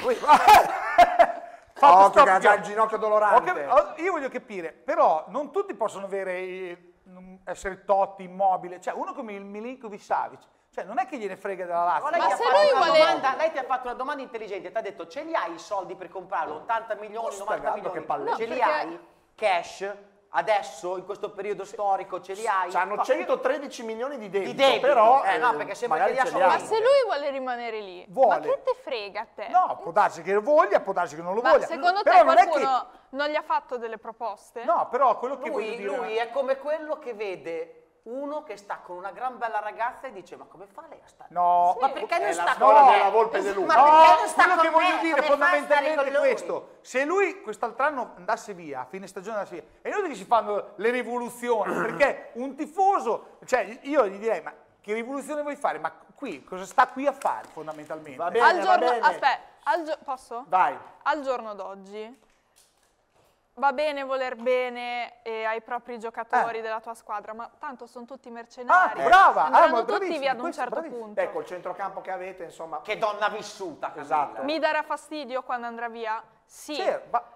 B: Occhio che ha già il ginocchio dolorante.
G: Io voglio capire, però non tutti possono essere Totti, Immobile, cioè uno come il Milinkovic-Savic, cioè non è che gliene frega della Lazio.
E: Lei
D: Ma
E: ti ha
D: se
E: fatto
D: lui
E: una
D: vuole-
E: domanda- lei ti ha fatto una domanda intelligente, ti ha detto ce li hai i soldi per comprarlo? 80 milioni,
B: Costa
E: 90
B: Gaddo
E: milioni,
B: che palleggia.
E: ce li
D: perché-
E: hai? Cash? Adesso, in questo periodo storico, ce li hai?
B: Hanno
E: Ma-
B: 113 milioni di debito,
E: Di debito,
B: però
E: no, perché sembra
B: magari
E: che li ha
B: ce
E: solo
B: li ha.
D: Ma se lui vuole rimanere lì,
G: Vuole.
D: ma che te frega a te?
G: No, può darsi che lo voglia, può darsi che non lo
D: Ma
G: voglia.
D: secondo
G: però
D: te
G: non è
D: qualcuno non gli ha fatto delle proposte?
G: No, però quello che voglio dire...
E: Lui è come quello che vede uno che sta con una gran bella ragazza e dice ma come fa lei a stare?
G: No,
E: Ma perché non
B: È
E: sta
B: la
E: con
B: storia
E: me?
B: della Volpe De Luca.
E: Ma
G: No,
E: perché non sta
G: quello
E: con
G: che voglio
E: me?
G: dire
E: Come fa a stare
G: fondamentalmente
E: con
G: è
E: lui?
G: questo. Se lui quest'altro anno andasse via, a fine stagione andasse via, è inutile che si fanno le rivoluzioni, perché un tifoso, cioè io gli direi, ma che rivoluzione vuoi fare? Ma qui, cosa sta qui a fare fondamentalmente?
B: Va bene, va bene.
D: Aspetta, posso?
B: Vai.
D: Al giorno d'oggi va bene voler bene ai propri giocatori della tua squadra, ma tanto sono tutti mercenari.
G: brava!
D: Andranno
G: ma
D: tutti
G: bravissima,
D: via ad un
G: questo,
D: certo
G: bravissima.
D: punto.
B: Beh, col centrocampo che avete, insomma...
E: Che donna vissuta, Camilla.
B: Esatto.
D: Mi darà fastidio quando andrà via? Sì.
G: Sì, ma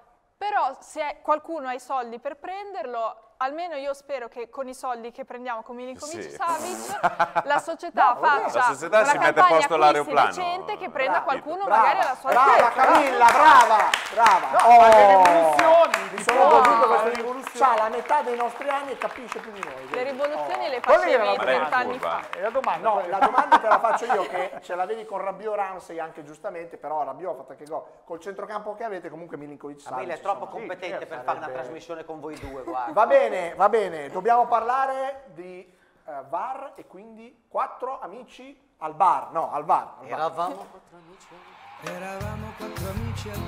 D: però se qualcuno ha i soldi per prenderlo, almeno io spero che con i soldi che prendiamo con Milinkovic-Savic la società faccia
F: la società
D: una
F: si mette a
D: campagna
F: posto
D: acquisti
F: l'aeroplano.
D: decente che prenda qualcuno
B: Brava,
D: magari alla sua
B: brava
D: altezza.
B: Camilla, brava.
G: No, le rivoluzioni,
B: Mi sono goduto queste rivoluzioni. C'ha la metà dei nostri anni e capisce più di noi.
D: Le rivoluzioni le
G: Qual era
D: facevi
G: la
D: 30 anni
F: curva?
D: fa.
G: E la domanda?
B: No, la domanda te la faccio io, che ce l'avevi con Rabiot Ramsey anche giustamente, però Rabiot ha fatto anche gol. Col centrocampo che avete comunque Milinkovic-Savic.
E: Camilla è troppo
B: insomma.
E: competente per fare una trasmissione con voi due, guarda.
B: Va bene, dobbiamo parlare di VAR e quindi 4 amici al bar. No, al VAR.
E: Eravamo 4 amici.
I: Eravamo 4 amici al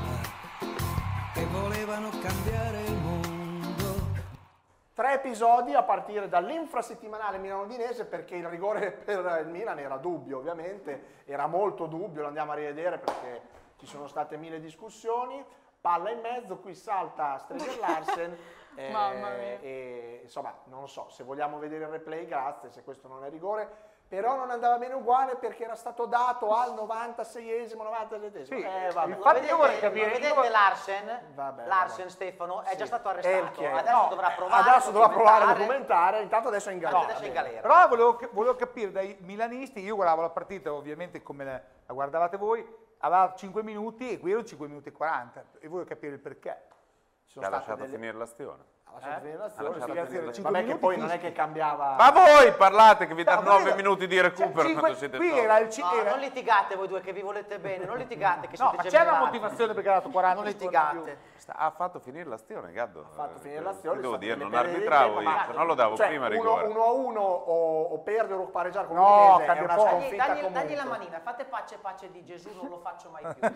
I: bar che volevano cambiare il mondo.
B: 3 episodi a partire dall'infrasettimanale Milano-Udinese, perché il rigore per il Milan era dubbio, ovviamente, era molto dubbio, lo andiamo a rivedere perché ci sono state 1000 discussioni. Palla in mezzo, qui salta Stregger Larsen.
D: Mamma mia.
B: E insomma, non lo so, se vogliamo vedere il replay, grazie, se questo non è rigore, però non andava bene uguale perché era stato dato al 96esimo, 97esimo.
G: Sì,
B: vabbè.
G: infatti io vorrei capire...
E: Vedete Larsen?
B: Vabbè,
E: Larsen, Stefano, è già stato arrestato.
B: Elche.
E: Adesso dovrà provare.
B: Adesso dovrà provare a documentare, intanto adesso è in galera.
E: Adesso è in galera.
G: Però volevo capire dai milanisti, io guardavo la partita ovviamente come la guardavate voi, aveva 5 minuti e qui erano 5 minuti e 40 e voglio capire il perché.
F: Che ha lasciato finire l'azione.
B: Ha lasciato finire l'azione,
F: Ha lasciato
B: sì,
F: finire
B: sì.
F: l'azione.
B: Vabbè che poi non è che cambiava...
F: Ma voi parlate che vi danno
G: No,
F: 9 minuti di recupero quando siete
G: qui
F: soli.
G: era il
E: No, non litigate voi due che vi volete bene, non litigate che
G: No,
E: siete
G: ma c'è una
E: gemellati.
G: motivazione perché ha dato 40
E: Non
G: secondi in più.
E: litigate.
F: Ha fatto finire l'azione, Gaddo.
B: Ha fatto finire l'azione.
F: Che devo dire, non
B: le perdite di
F: arbitravo
B: tempo,
F: io,
B: ma-
F: se no lo davo
B: cioè,
F: prima rigore.
B: 1-1 o perdere o pareggiare con
G: No,
B: l'Udinese è
G: cambia
B: una
G: poco.
B: sconfitta
E: Dagli
B: comunque.
E: la manina, fate pace di Gesù, non lo faccio mai più.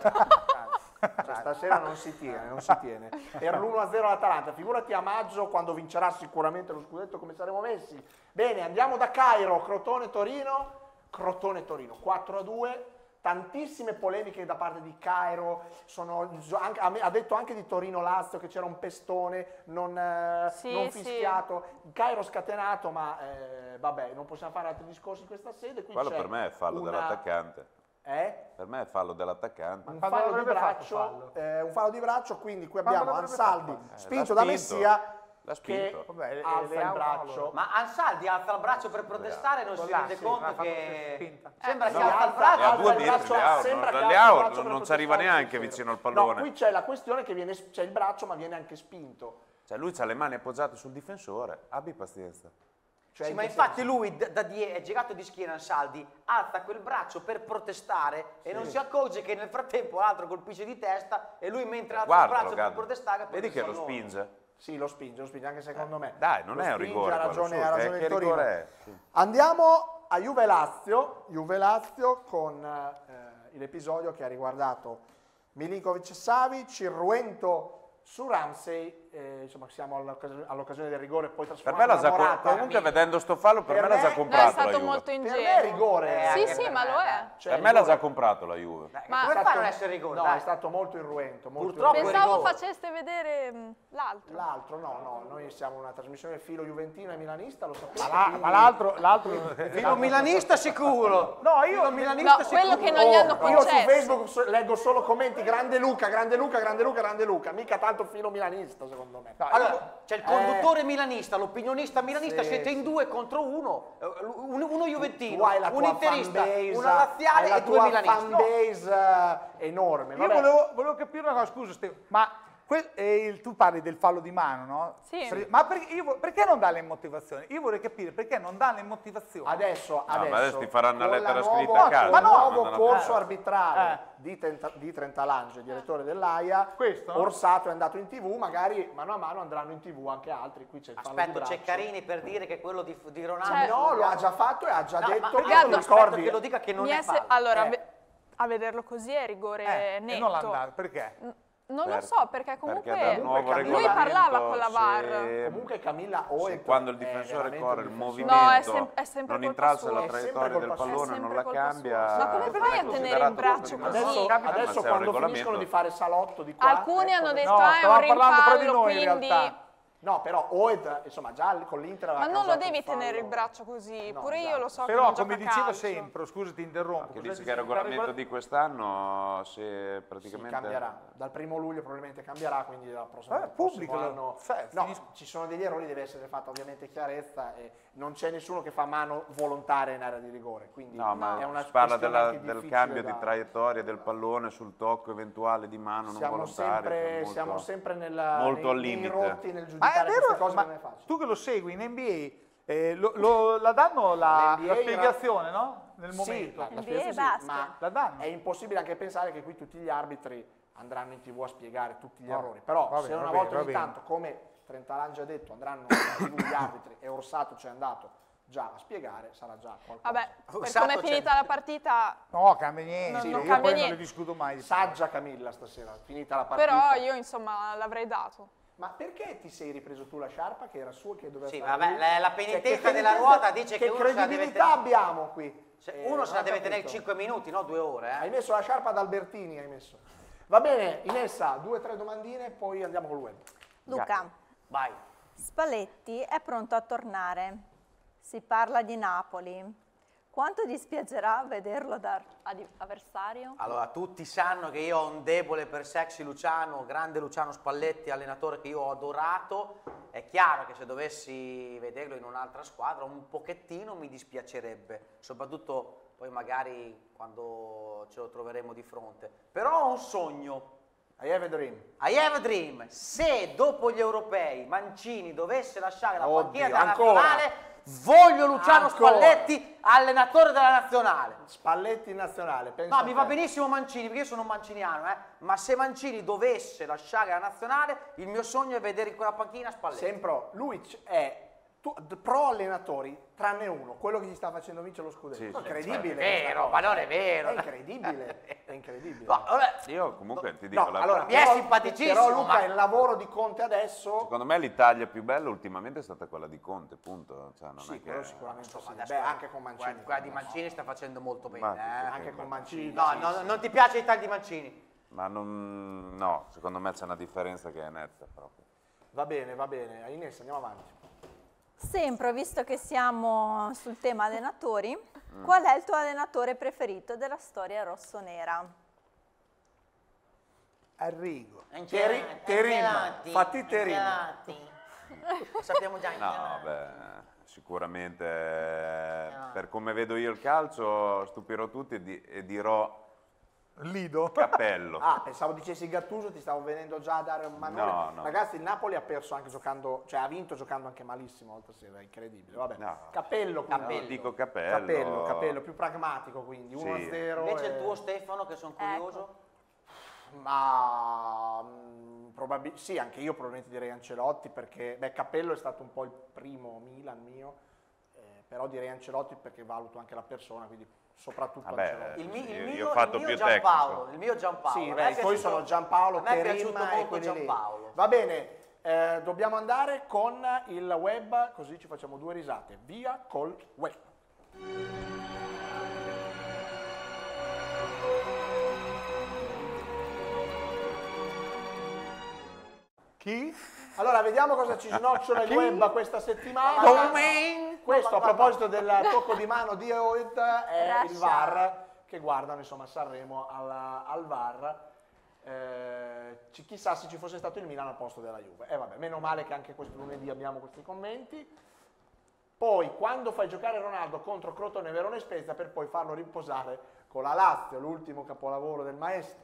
B: Cioè, stasera non si tiene, non si tiene. Per l'1-0 all'Atalanta, figurati a maggio quando vincerà sicuramente lo scudetto come saremo messi. Bene, andiamo da Cairo, Crotone-Torino, 4-2. Tantissime polemiche da parte di Cairo, ha detto anche di Torino-Lazio che c'era un pestone non fischiato, Cairo scatenato, ma vabbè, non possiamo fare altri discorsi in questa sede. Qui
F: Quello
B: c'è
F: per me è fallo dell'attaccante. Per me è fallo dell'attaccante.
B: Un
G: Quando
B: fallo di
G: avrebbe fatto
B: braccio,
G: fallo?
B: un fallo di braccio, quindi qui
G: Quando
B: abbiamo
G: l'avrebbe
B: Ansaldi
G: fatto?
B: spinto
F: L'ha
B: da
F: spinto.
B: Messia
F: L'ha
B: che
F: spinto.
G: Vabbè,
B: alza il
G: le
B: braccio.
E: Ma Ansaldi alza il braccio per protestare, non si rende conto che sembra che
B: No,
E: alza il
F: E
E: braccio.
F: a 2
B: il
F: metri,
B: braccio, sembra che alza il
F: Leao
B: braccio per
F: non ci arriva
B: protestare,
F: neanche
B: sì,
F: vicino al
B: No,
F: pallone.
B: qui c'è la questione che c'è il braccio ma viene anche spinto.
F: Cioè lui ha le mani appoggiate sul difensore, abbi pazienza.
B: Cioè,
E: Sì,
B: in
E: ma
B: che
E: infatti
B: senso?
E: lui è girato di schiena Ansaldi, alza quel braccio per protestare e non si accorge che nel frattempo l'altro colpisce di testa e lui mentre alza il
F: Guardalo,
E: braccio per
F: Gaddo.
E: protestare
F: Vedi che lo
E: protesta loro.
F: spinge?
B: Sì, lo spinge anche secondo me.
F: Dai, non
B: Lo
F: è un
B: spinge,
F: rigore
B: ha
F: quello
B: ragione,
F: suo,
B: ha ragione
F: che
B: il Torino.
F: rigore è? Sì.
B: Andiamo a Juve-Lazio con l'episodio che ha riguardato Milinkovic-Savic, Irruento su Ramsey, insomma siamo all'occasione del rigore poi
F: Per
B: trasformato
F: me l'ha
B: in
F: già
B: Morata.
F: comunque vedendo sto fallo, per
B: Per
F: me l'ha
B: me-
F: già
B: no, è
D: No, è
F: comprato la
D: stato
F: Juve.
D: molto
B: Per
D: ingenuo.
B: me è rigore.
D: Sì,
E: anche
D: sì,
E: per
D: ma
E: me,
D: lo è.
B: Cioè,
F: Per me l'ha
B: rigore.
F: già comprato la Juve.
D: Ma
E: Come fa a non essere rigore?
B: No,
E: Dai.
B: è stato molto irruento. Molto
E: Purtroppo
B: irruento.
D: Pensavo
E: rigore.
D: faceste vedere l'altro.
B: L'altro no, noi siamo una trasmissione filo juventina e milanista, lo sapete.
G: Ma l'altro...
E: Filo milanista sicuro.
G: No, io...
E: milanista
D: No, quello
E: sicuro.
D: che non gli hanno
B: Io su
D: concesso.
B: Facebook leggo solo commenti grande Luca, grande Luca, grande Luca, grande Luca, mica tanto filo milanista secondo me.
E: Allora, c'è il conduttore milanista, l'opinionista milanista,
B: Sì,
E: siete in 2 contro 1, uno juventino,
B: Tu hai la
E: un
B: tua
E: interista,
B: fanbase,
E: una laziale
B: hai la
E: e 2
B: tua
E: milanisti.
B: fanbase enorme.
G: Io
B: vabbè.
G: volevo capire una cosa, scusa Stefano, ma tu parli del fallo di mano, no?
D: Sì.
G: Ma perché non dà le motivazioni? Io vorrei capire perché non dà le motivazioni.
B: Adesso,
F: ma adesso ti faranno una
B: con
F: lettera
B: la
F: scritta
B: nuovo-
F: a casa,
B: con il
G: ma no,
B: nuovo
F: mandano a
B: corso
F: casa.
B: arbitrale di Trentalange, direttore dell'AIA,
G: Questo, no?
B: Orsato è andato in TV, magari mano a mano andranno in TV anche altri. Qui c'è il fallo di
E: Aspetta,
B: braccio.
E: Ceccarini per dire che quello di Ronaldo...
D: Cioè-
B: No, lo ha già fatto e ha già
E: No,
B: detto
E: ma
B: che
E: io
B: non
E: aspetto
B: ricordi.
E: che lo dica che non
D: Mi
E: è
D: è se-
E: fallo.
D: allora, a vederlo così è rigore
G: E
D: netto.
G: non l'ha dato, perché?
D: Non lo so, perché comunque
F: dal nuovo
B: lui
F: regolamento,
D: parlava con la
F: se-
D: VAR.
B: Comunque Camilla
F: se quando il difensore corre il movimento
D: No, è sempre
F: non
D: colpa
F: intralcia
D: sua.
F: la
D: È
F: traiettoria
B: sempre
F: del
B: colpa sua.
F: pallone,
D: È
F: non
D: sempre
F: la
D: colpa
F: cambia.
D: sua. Ma come
F: non
D: fai
F: è
D: a tenere
F: considerato
D: in braccio
F: colpa
D: così?
F: di
B: Adesso
F: ma c'è un
B: quando
F: regolamento.
B: finiscono di fare salotto di qua,
D: Alcuni hanno detto
G: No,
D: è un
G: stavamo parlando fra di
D: rimpallo,
G: noi in
D: quindi
G: realtà.
B: No, però Oed, insomma, già con l'Inter aveva
D: Ma non lo
B: causato
D: devi
B: un fallo.
D: tenere il braccio così,
B: No,
D: pure io
B: esatto.
D: lo so
G: Però,
D: che
G: come
D: non gioca
G: dicevo
D: calcio.
G: sempre, scusa ti interrompo.
F: Che
G: cosa
F: dice che il regolamento di quest'anno se praticamente...
B: Sì, cambierà. Dal 1° luglio probabilmente cambierà, quindi dal prossimo
G: pubblico,
B: anno...
G: cioè,
B: no, ci sono degli errori, deve essere fatta ovviamente chiarezza e non c'è nessuno che fa mano volontaria in area di rigore. Quindi
F: No, ma
B: è una
F: si parla
B: questione anche
F: del
B: difficile
F: cambio
B: da-
F: di traiettoria del pallone sul tocco eventuale di mano non volontario.
B: Siamo sempre
F: molto al
B: nei
F: limite.
B: rotti nel
G: Ma è
B: giudicare
G: vero,
B: queste cose,
G: ma
B: non è facile.
G: tu che lo segui in NBA, la danno la
B: L'NBA
G: spiegazione, no? Nel
B: Sì,
G: momento.
B: la
C: NBA
B: spiegazione sì,
C: basket.
B: ma
G: La danno.
B: è impossibile anche pensare che qui tutti gli arbitri andranno in TV a spiegare tutti gli errori. Però
G: va
B: se
G: bene,
B: una
G: va
B: volta
G: bene,
B: ogni
G: va bene.
B: tanto, come Trentalan già detto, andranno in TV gli arbitri e Orsato ci è andato già a spiegare, sarà già qualcosa.
D: Vabbè, per
E: Orsato
D: come è
E: c'è.
D: finita la partita,
G: No, cambia niente.
D: Non
G: io
D: cambia
G: poi non
D: niente.
G: le discuto mai.
B: Saggia Camilla stasera, finita la partita.
D: però io insomma l'avrei dato.
B: Ma perché ti sei ripreso tu la sciarpa che era sua, che doveva
E: Sì,
B: stare
E: vabbè,
B: lui?
E: la
B: Cioè,
E: penitenza
B: che
E: della ruota dice che uno se la deve
B: credibilità
E: tenere.
B: abbiamo qui?
E: Uno se la
B: non ho
E: deve tenere
B: capito.
E: 5 minuti, no 2 ore.
B: Hai messo la sciarpa ad Albertini, hai messo. Va bene, Inessa, 2 o 3 domandine, poi andiamo col web.
C: Luca,
E: Vai.
C: Spalletti è pronto a tornare. Si parla di Napoli. Quanto dispiacerà vederlo da avversario?
E: Allora, tutti sanno che io ho un debole per Sexy Luciano, grande Luciano Spalletti, allenatore che io ho adorato. È chiaro che se dovessi vederlo in un'altra squadra un pochettino mi dispiacerebbe, soprattutto poi magari quando ce lo troveremo di fronte. Però ho un sogno.
B: I have a dream.
E: I have a dream. Se dopo gli europei Mancini dovesse lasciare la panchina
B: Oddio,
E: della
B: ancora.
E: nazionale, voglio Luciano
B: Ancora.
E: Spalletti allenatore della nazionale.
B: Spalletti in nazionale, pensa
E: No,
B: a
E: mi
B: te.
E: va benissimo Mancini, perché io sono un manciniano, ma se Mancini dovesse lasciare la nazionale, il mio sogno è vedere in quella panchina Spalletti.
B: Sempre, lui è pro allenatori, tranne uno, quello che gli sta facendo vincere lo scudetto.
F: Sì, sì.
B: Incredibile.
E: È vero,
B: questa
E: ma non
B: cosa.
E: è vero.
B: È incredibile, è incredibile.
E: No, vabbè,
F: Io comunque ti dico,
B: No, allora,
E: mi è
B: però-
E: simpaticissimo,
B: Però Luca,
E: ma-
B: il lavoro di Conte adesso...
F: secondo me l'Italia più bella ultimamente è stata quella di Conte, punto. Cioè, non
B: Sì,
F: è
B: quello
F: che...
B: sicuramente sì.
E: Insomma, adesso
B: Beh, anche con Mancini.
E: quella di Mancini sta facendo molto bene.
F: Ma-
B: Anche con Mancini.
E: No, no, non ti piace l'Italia di Mancini?
F: Ma non... no, secondo me c'è una differenza che è netta proprio.
B: Va bene, va bene. Inés, andiamo avanti.
C: Sempre, visto che siamo sul tema allenatori, qual è il tuo allenatore preferito della storia rossonera?
G: Arrigo.
B: Terino, fatti Terino.
E: Lo sappiamo già.
F: No, beh, sicuramente per come vedo io il calcio stupirò tutti e dirò
G: Lido.
F: Cappello.
B: Ah, pensavo dicessi Gattuso, ti stavo venendo già a dare un manuale.
F: No, no.
B: Ragazzi, il Napoli ha perso anche giocando, cioè ha vinto giocando anche malissimo l'altra sera, è incredibile. Vabbè.
F: No.
B: Cappello, quindi.
F: Dico Cappello.
B: Cappello, più pragmatico quindi, 1-0.
E: Invece il tuo Stefano, che sono curioso.
B: Ma sì, anche io probabilmente direi Ancelotti perché, beh, Cappello è stato un po' il primo Milan mio, però direi Ancelotti perché valuto anche la persona, quindi soprattutto Ancelotti.
F: Io ho fatto più
E: Giampaolo,
F: tecnico.
E: il mio Giampaolo.
B: Sì,
E: A me
B: beh,
E: è
B: i tuoi
E: piaciuto-
B: sono Giampaolo,
E: a me è
B: Terim
E: piaciuto
B: e
E: molto
B: quelli lì.
E: Giampaolo.
B: Va bene, dobbiamo andare con il web, così ci facciamo 2 risate. Via col web.
G: Chi?
B: Allora, vediamo cosa ci snocciola il
G: Chi?
B: web questa settimana.
E: Domain.
B: Questo a proposito del tocco di mano di Oed è il
C: Russia.
B: VAR, che guardano insomma Sanremo al VAR. Chissà se ci fosse stato il Milan al posto della Juve. Vabbè, meno male che anche questo lunedì abbiamo questi commenti. Poi, quando fai giocare Ronaldo contro Crotone e Verona e Spezia per poi farlo riposare con la Lazio, l'ultimo capolavoro del maestro.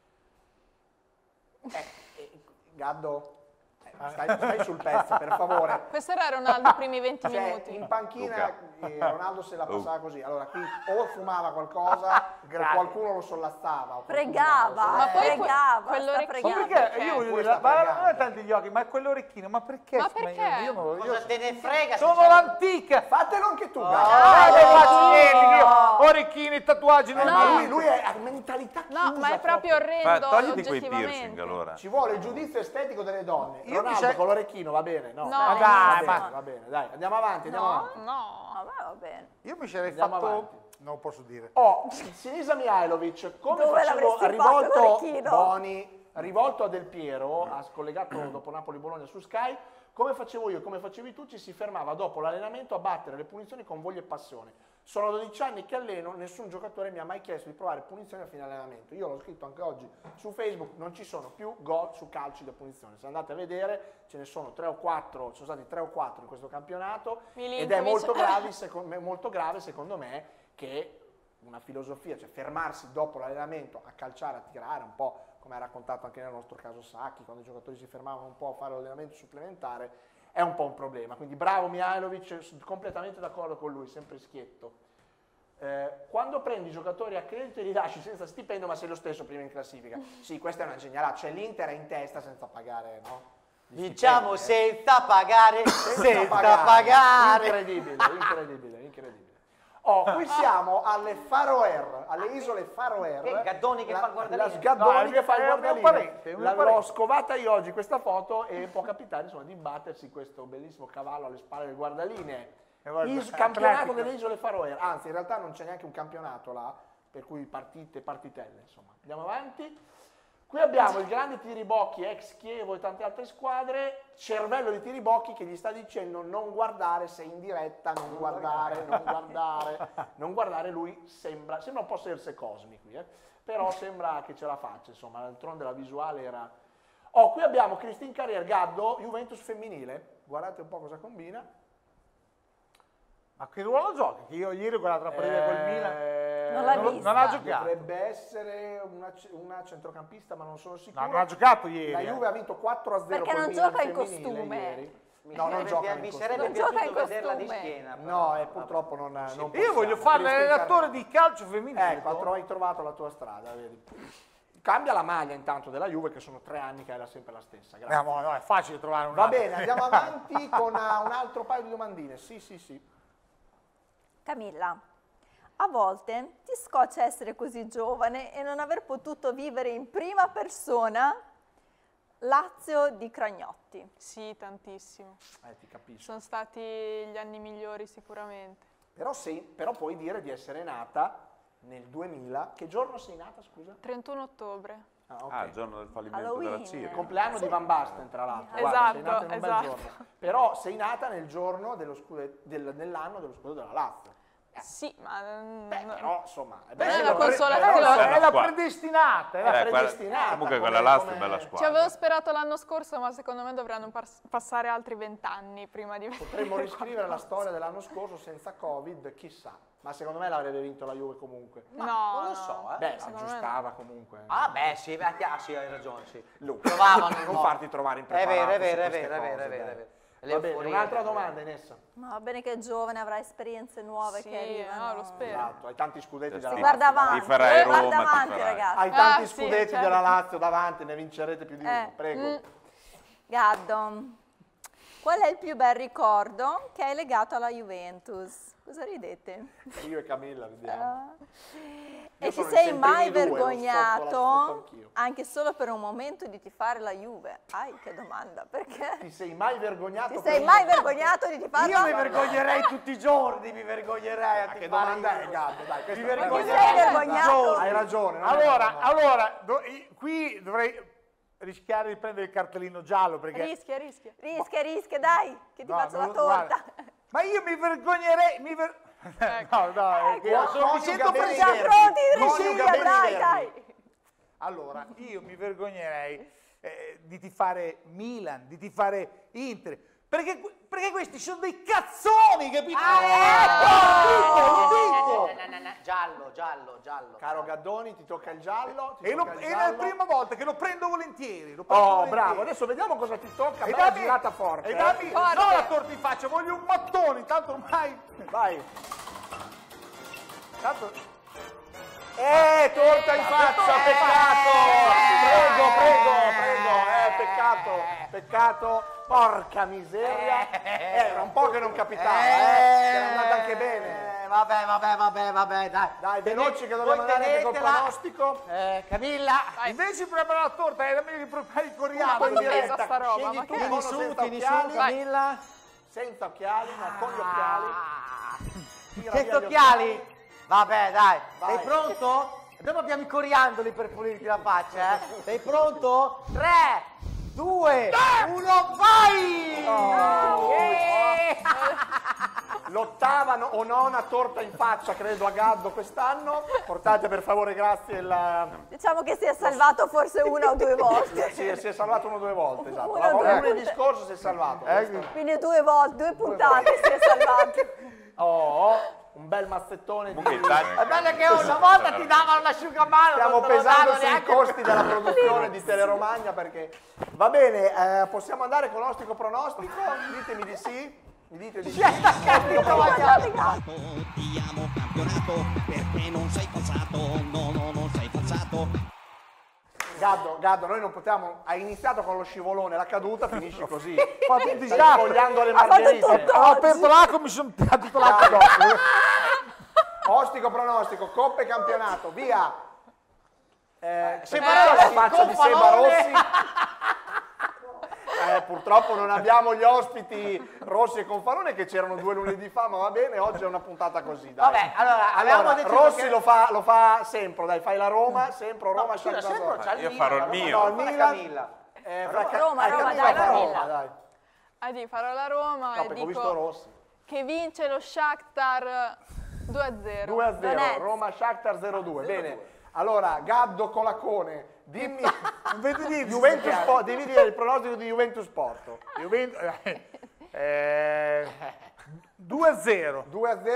B: Gaddo, stai sul pezzo, per favore.
D: Questo era Ronaldo i primi 20
B: Cioè,
D: minuti.
B: in panchina Ronaldo se la passava così. Allora, qui o fumava qualcosa o qualcuno lo sollazzava. O
C: Pregava,
B: qualcuno
D: Ma poi
C: pregava,
D: quell'orecchino-
C: sta
G: Ma
C: pregando.
G: perché? Io voglio
B: Poi
G: dire,
B: sta
G: ma non
B: pregando.
G: è tanto gli occhi, ma è quell'orecchino, ma perché?
D: Ma perché?
G: Io
E: Cosa te ne frega? se
G: sono
E: c'è-
G: l'antica!
B: Fatelo anche tu,
G: Orecchini, tatuaggi, non
B: Ma lui è a mentalità chiusa.
D: No, ma è proprio orrendo
F: Ma togliti quei
D: oggettivamente.
F: piercing allora.
B: Ci vuole il giudizio estetico delle donne.
G: Io mi
B: Ronaldo
G: sa-
B: con l'orecchino va bene? No,
D: No,
G: Ma dai,
B: va bene,
G: ma
B: va bene, dai, andiamo avanti, andiamo avanti.
D: No.
C: Vabbè, va bene.
G: io mi sarei
B: Andiamo
G: fatto...
B: avanti.
G: Non posso dire.
B: Sinisa Mihailovic, come
C: Dove
B: facevo
C: l'avresti
B: rivolto
C: fatto l'orecchino?
B: Boni, rivolto a Del Piero, ha scollegato dopo Napoli-Bologna su Sky, Come facevo io, come facevi tu, ci si fermava dopo l'allenamento a battere le punizioni con voglia e passione. Sono 12 anni che alleno, nessun giocatore mi ha mai chiesto di provare punizioni a fine allenamento. Io l'ho scritto anche oggi su Facebook, non ci sono più gol su calci da punizione. Se andate a vedere, ce ne sono 3 o 4, sono stati 3 o 4 in questo campionato, ed è molto grave secondo me che una filosofia, cioè fermarsi dopo l'allenamento a calciare, a tirare, un po' come ha raccontato anche nel nostro caso Sacchi, quando i giocatori si fermavano un po' a fare l'allenamento supplementare, è un po' un problema. Quindi bravo Mihajlovic, completamente d'accordo con lui, sempre schietto. Quando prendi i giocatori a credito e li lasci senza stipendio, ma sei lo stesso prima in classifica. Sì, questa è una genialata, cioè l'Inter è in testa senza pagare, no?
E: Diciamo senza pagare, senza pagare.
B: Incredibile. Qui siamo alle Faroe, alle isole Faroe.
E: Gaddoni che fa il guardaline.
B: La Sgaddoni che fa il guardaline. L'ho scovata io oggi questa foto e può capitare insomma, di battersi questo bellissimo cavallo alle spalle del guardaline. Il campionato delle isole Faroe. Anzi, in realtà non c'è neanche un campionato là, per cui partitelle. Insomma. Andiamo avanti. Qui abbiamo il grande Tiribocchi, ex Chievo e tante altre squadre, cervello di Tiribocchi che gli sta dicendo non guardare, sei in diretta, non guardare, lui sembra un po' Serse Cosmi qui, però sembra che ce la faccia, insomma, d'altronde la visuale era... qui abbiamo Christine Carrier, Gaddo, Juventus femminile, guardate un po' cosa combina.
G: Ma che ruolo gioca? Che io ieri ho guardato la partita col Milan.
C: Non l'ha vista.
G: Non ha giocato.
B: Dovrebbe essere una centrocampista, ma non sono sicuro.
G: No, non ha giocato ieri.
B: La Juve ha vinto 4-0
C: perché non gioca in costume.
B: Ieri. No, non gioca in costume.
E: Mi sarebbe piaciuto vederla di schiena.
B: No, purtroppo non possiamo.
G: Io voglio fare l'allenatore di calcio femminile.
B: Ecco, hai trovato la tua strada, vedi. Cambia la maglia intanto della Juve, che sono 3 anni che era sempre la stessa. Grazie.
G: No, è facile trovare una.
B: Va bene, andiamo avanti con un altro paio di domandine. Sì.
C: Camilla, a volte ti scoccia essere così giovane e non aver potuto vivere in prima persona Lazio di Cragnotti.
D: Sì, tantissimo.
B: Ti capisco.
D: Sono stati gli anni migliori sicuramente.
B: Però puoi dire di essere nata nel 2000. Che giorno sei nata, scusa?
D: 31 ottobre.
B: Okay.
F: Il giorno del fallimento
C: Halloween.
F: della CIR.
B: Compleanno di Van Basten, tra l'altro.
D: Esatto,
B: sei nata in un bel giorno. Però sei nata nel giorno nell'anno dello scudetto della Lazio.
D: Sì, ma...
B: però insomma...
D: è la consolazione.
G: È la predestinata.
F: Comunque quella Lazio è bella squadra.
D: Ci avevo sperato l'anno scorso, ma secondo me dovranno passare altri 20 anni prima di...
B: Potremmo riscrivere la storia dell'anno scorso senza Covid, chissà. Ma secondo me l'avrebbe vinto la Juve comunque.
D: No,
E: non lo so,
B: Beh, aggiustava comunque.
E: Sì, hai ragione, sì.
B: Provavano non farti trovare impreparato.
E: È vero.
B: Va bene, un'altra domanda, Inessa.
C: Ma va bene che è giovane, avrà esperienze nuove che arrivano.
D: No, lo spero.
B: Esatto, hai tanti scudetti della Lazio.
C: Guarda avanti, guarda avanti, ragazzi.
B: Hai tanti scudetti della Lazio davanti, ne vincerete più di uno, prego.
C: Gaddo, qual è il più bel ricordo che hai legato alla Juventus? Cosa ridete?
B: Io e Camilla ridiamo.
C: E ti sei mai vergognato, anche solo per un momento, di tifare la Juve? Che domanda, perché?
B: Ti sei mai vergognato?
C: Ti sei mai vergognato di tifare la Juve?
E: Io mi vergognerei tutti i giorni, mi vergognerei a tifare.
B: Che domanda è, Gaddo? Dai,
C: ti sei vergognato?
B: Hai ragione.
G: Allora, qui dovrei rischiare di prendere il cartellino giallo perché...
C: Rischia, dai, che ti faccio la torta.
G: Ma io mi vergognerei... mi sento
C: dai.
G: Allora, io mi vergognerei di tifare Milan, di tifare Inter, perché questi sono dei cazzoni, capito?
E: Giallo.
B: Caro Gaddoni, ti tocca il giallo.
G: È la prima volta che lo prendo volentieri.
B: Bravo, adesso vediamo cosa ti tocca. Bella girata forte.
G: E dammi, non la torta in faccia, voglio un mattone, tanto ormai...
B: Vai. Tanto... torta in faccia, peccato. Peccato. Porca miseria. Era un po' che non capitava, era andata anche bene.
E: Vabbè, dai.
B: Dai, veloci che dobbiamo andare anche col pronostico.
E: Camilla.
G: Invece di preparare la torta, è da me che prepari il coriandolo.
D: Quanto pesa sta roba? Ma che è?
E: Tieni su, Camilla.
B: Senza occhiali, ma con gli occhiali.
E: Senza occhiali? Vabbè, dai. Sei pronto? Dopo abbiamo i coriandoli per pulirti la faccia, Sei pronto? 3,
B: 2, 1, vai! L'ottava o nona torta in faccia, credo, a Gaddo quest'anno. Portate per favore, grazie.
C: Diciamo che si è salvato forse una o due volte.
B: Sì, si è salvato 1 o 2 volte, esatto. Lunedì scorso si è salvato.
C: Quindi 2 volte, 2 puntate si è salvato.
B: Oh, un bel mazzettone di...
E: È bello che una volta ti davano l'asciugamano.
B: Stiamo pesando sui costi della produzione di Teleromagna perché... Va bene, possiamo andare con l'ostico pronostico? Ditemi di sì. Mi dite di sì.
I: Ti amo campionato perché non sei passato, no, non sei passato.
B: Gaddo, noi non potevamo... Hai iniziato con lo scivolone, la caduta, finisci così.
G: Fa tutti
B: Stai
G: scappi.
B: sfogliando le margherite.
G: Ho aperto l'acqua e mi sono tirato tutto l'acqua addosso.
B: Ostico pronostico, Coppa e campionato, via. Seba Rossi, faccia di Seba Rossi. Purtroppo non abbiamo gli ospiti Rossi e Confalone che c'erano 2 lunedì fa, ma va bene, oggi è una puntata così. Dai.
E: Vabbè, allora
B: Rossi
E: che...
B: lo fa sempre, dai, fai la Roma, sempre Roma,
F: io farò il mio.
B: No, il Milan.
C: Roma,
B: dai.
D: Farò la Roma e
B: ho visto
D: dico
B: Rossi.
D: che vince lo Shakhtar 2-0.
B: 2-0, Roma Shakhtar 0-2. Bene. Allora, Gaddo Colacone, dimmi Juventus Sport, devi dire il pronostico di Juventus Porto.
G: 2-0.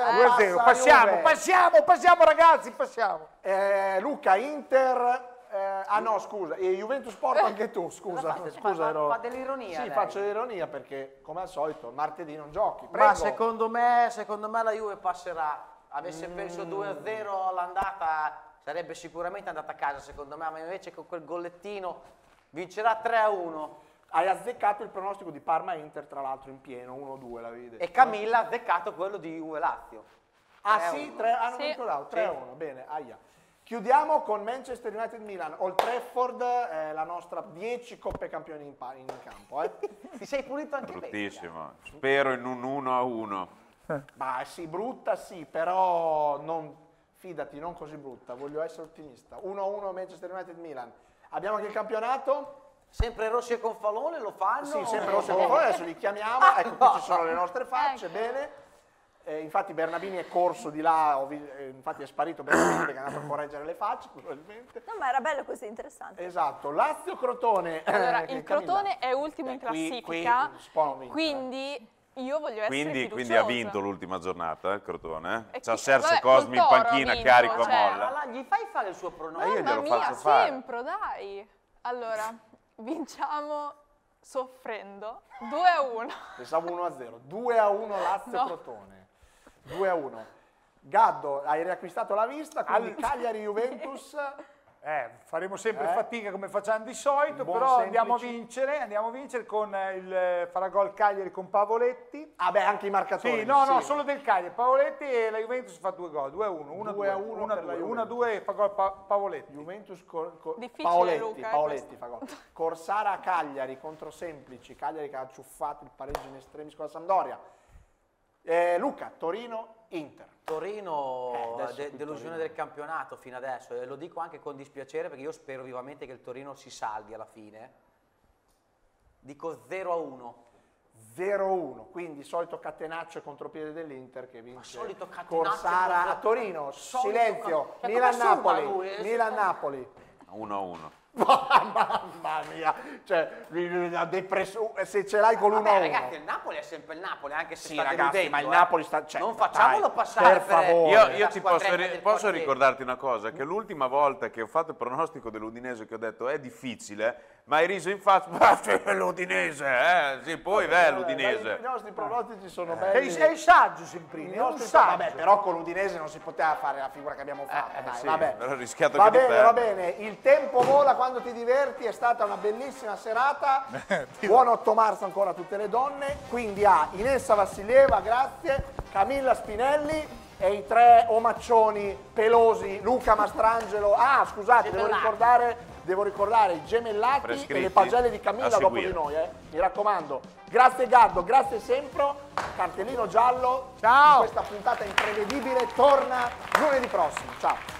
B: 2-0.
G: Passiamo ragazzi, passiamo.
B: Luca, Inter... no, scusa, Juventus Porto anche tu, scusa.
E: Fa dell'ironia.
B: Sì, faccio l'ironia perché, come al solito, martedì non giochi.
E: Prego. Ma secondo me la Juve passerà. Avesse perso 2-0 all'andata... sarebbe sicuramente andata a casa secondo me, ma invece con quel gollettino vincerà 3-1.
B: Hai azzeccato il pronostico di Parma-Inter, tra l'altro in pieno, 1-2 l'avevi detto.
E: E Camilla ha azzeccato quello di Juve-Lazio.
B: Ah sì? 3-1, bene, aia. Chiudiamo con Manchester United-Milan, Old Trafford, la nostra 10 Coppe Campioni in campo.
E: Ti sei pulito anche bene.
F: Bruttissimo, spero in un 1-1.
B: Ma sì, brutta sì, però non... Fidati, non così brutta, voglio essere ottimista. 1-1 Manchester United-Milan. Abbiamo anche il campionato?
E: Sempre Rossi e Confalone lo fanno?
B: Sì, sempre Rossi e Confalone, adesso li chiamiamo. Ecco, qui ci sono le nostre facce, bene. Infatti Bernabini è corso di là, infatti è sparito Bernabini perché è andato a correggere le facce, probabilmente.
C: No, ma era bello così, interessante.
B: Esatto, Lazio-Crotone.
D: Allora, il Crotone è ultimo in classifica, quindi... Io voglio essere fiduciosa.
F: Quindi ha vinto l'ultima giornata il Crotone. C'ha Sergio Cosmi in panchina, carico a molla.
E: Gli fai fare il suo pronostico?
F: Io glielo faccio
D: fare. Sempre, dai. Allora, vinciamo soffrendo 2-1.
B: Pensavo 1-0. 2-1 Lazio-Crotone. 2-1. Gaddo, hai riacquistato la vista, quindi Cagliari-Juventus...
G: faremo sempre fatica come facciamo di solito, però andiamo a vincere con il Faragol Cagliari con Pavoletti.
B: Ah beh, anche i marcatori.
G: Sì, no, solo del Cagliari, Pavoletti e la Juventus fa 2 gol, 2-1, 1-2 e fa gol Pavoletti.
B: Juventus
D: Paoletti
B: fa gol. Corsara Cagliari contro Semplici, Cagliari che ha ciuffato il pareggio in estremis con la Sampdoria. Luca, Torino-Inter.
E: Torino, delusione del campionato fino adesso, e lo dico anche con dispiacere perché io spero vivamente che il Torino si salvi alla fine. Dico 0-1.
B: 0-1, quindi solito catenaccio e contropiede dell'Inter che vince.
E: Corsara
B: a Torino, silenzio, Milan-Napoli. Milan-Napoli.
F: 1-1.
B: Mamma mia, cioè se ce l'hai con l'1-1.
E: Ragazzi, il Napoli è sempre il Napoli, anche se sta
B: deludendo, ma il Napoli sta... Cioè,
E: non facciamolo passare
B: per favore.
F: Io ti posso ricordarti una cosa, che l'ultima volta che ho fatto il pronostico dell'Udinese che ho detto è difficile, ma hai riso in faccia, ma c'è l'Udinese, sì, poi l'Udinese.
B: I nostri pronostici sono belli.
G: È saggio Semprini,
B: vabbè, però con l'Udinese non si poteva fare la figura che abbiamo fatto.
F: Sì,
B: vabbè.
F: però ho rischiato
B: va
F: che
B: bene, va bene, il tempo vola quando ti diverti, è stata una bellissima serata. Buon 8 marzo ancora a tutte le donne, quindi a Inessa Vassilieva, grazie, Camilla Spinelli e i 3 omaccioni pelosi, Luca Mastrangelo. Ah, scusate, devo ricordare i gemellati e le pagelle di Camilla dopo di noi, mi raccomando. Grazie Gaddo, grazie Sempro, cartellino giallo. Ciao! Questa puntata imprevedibile torna lunedì prossimo. Ciao!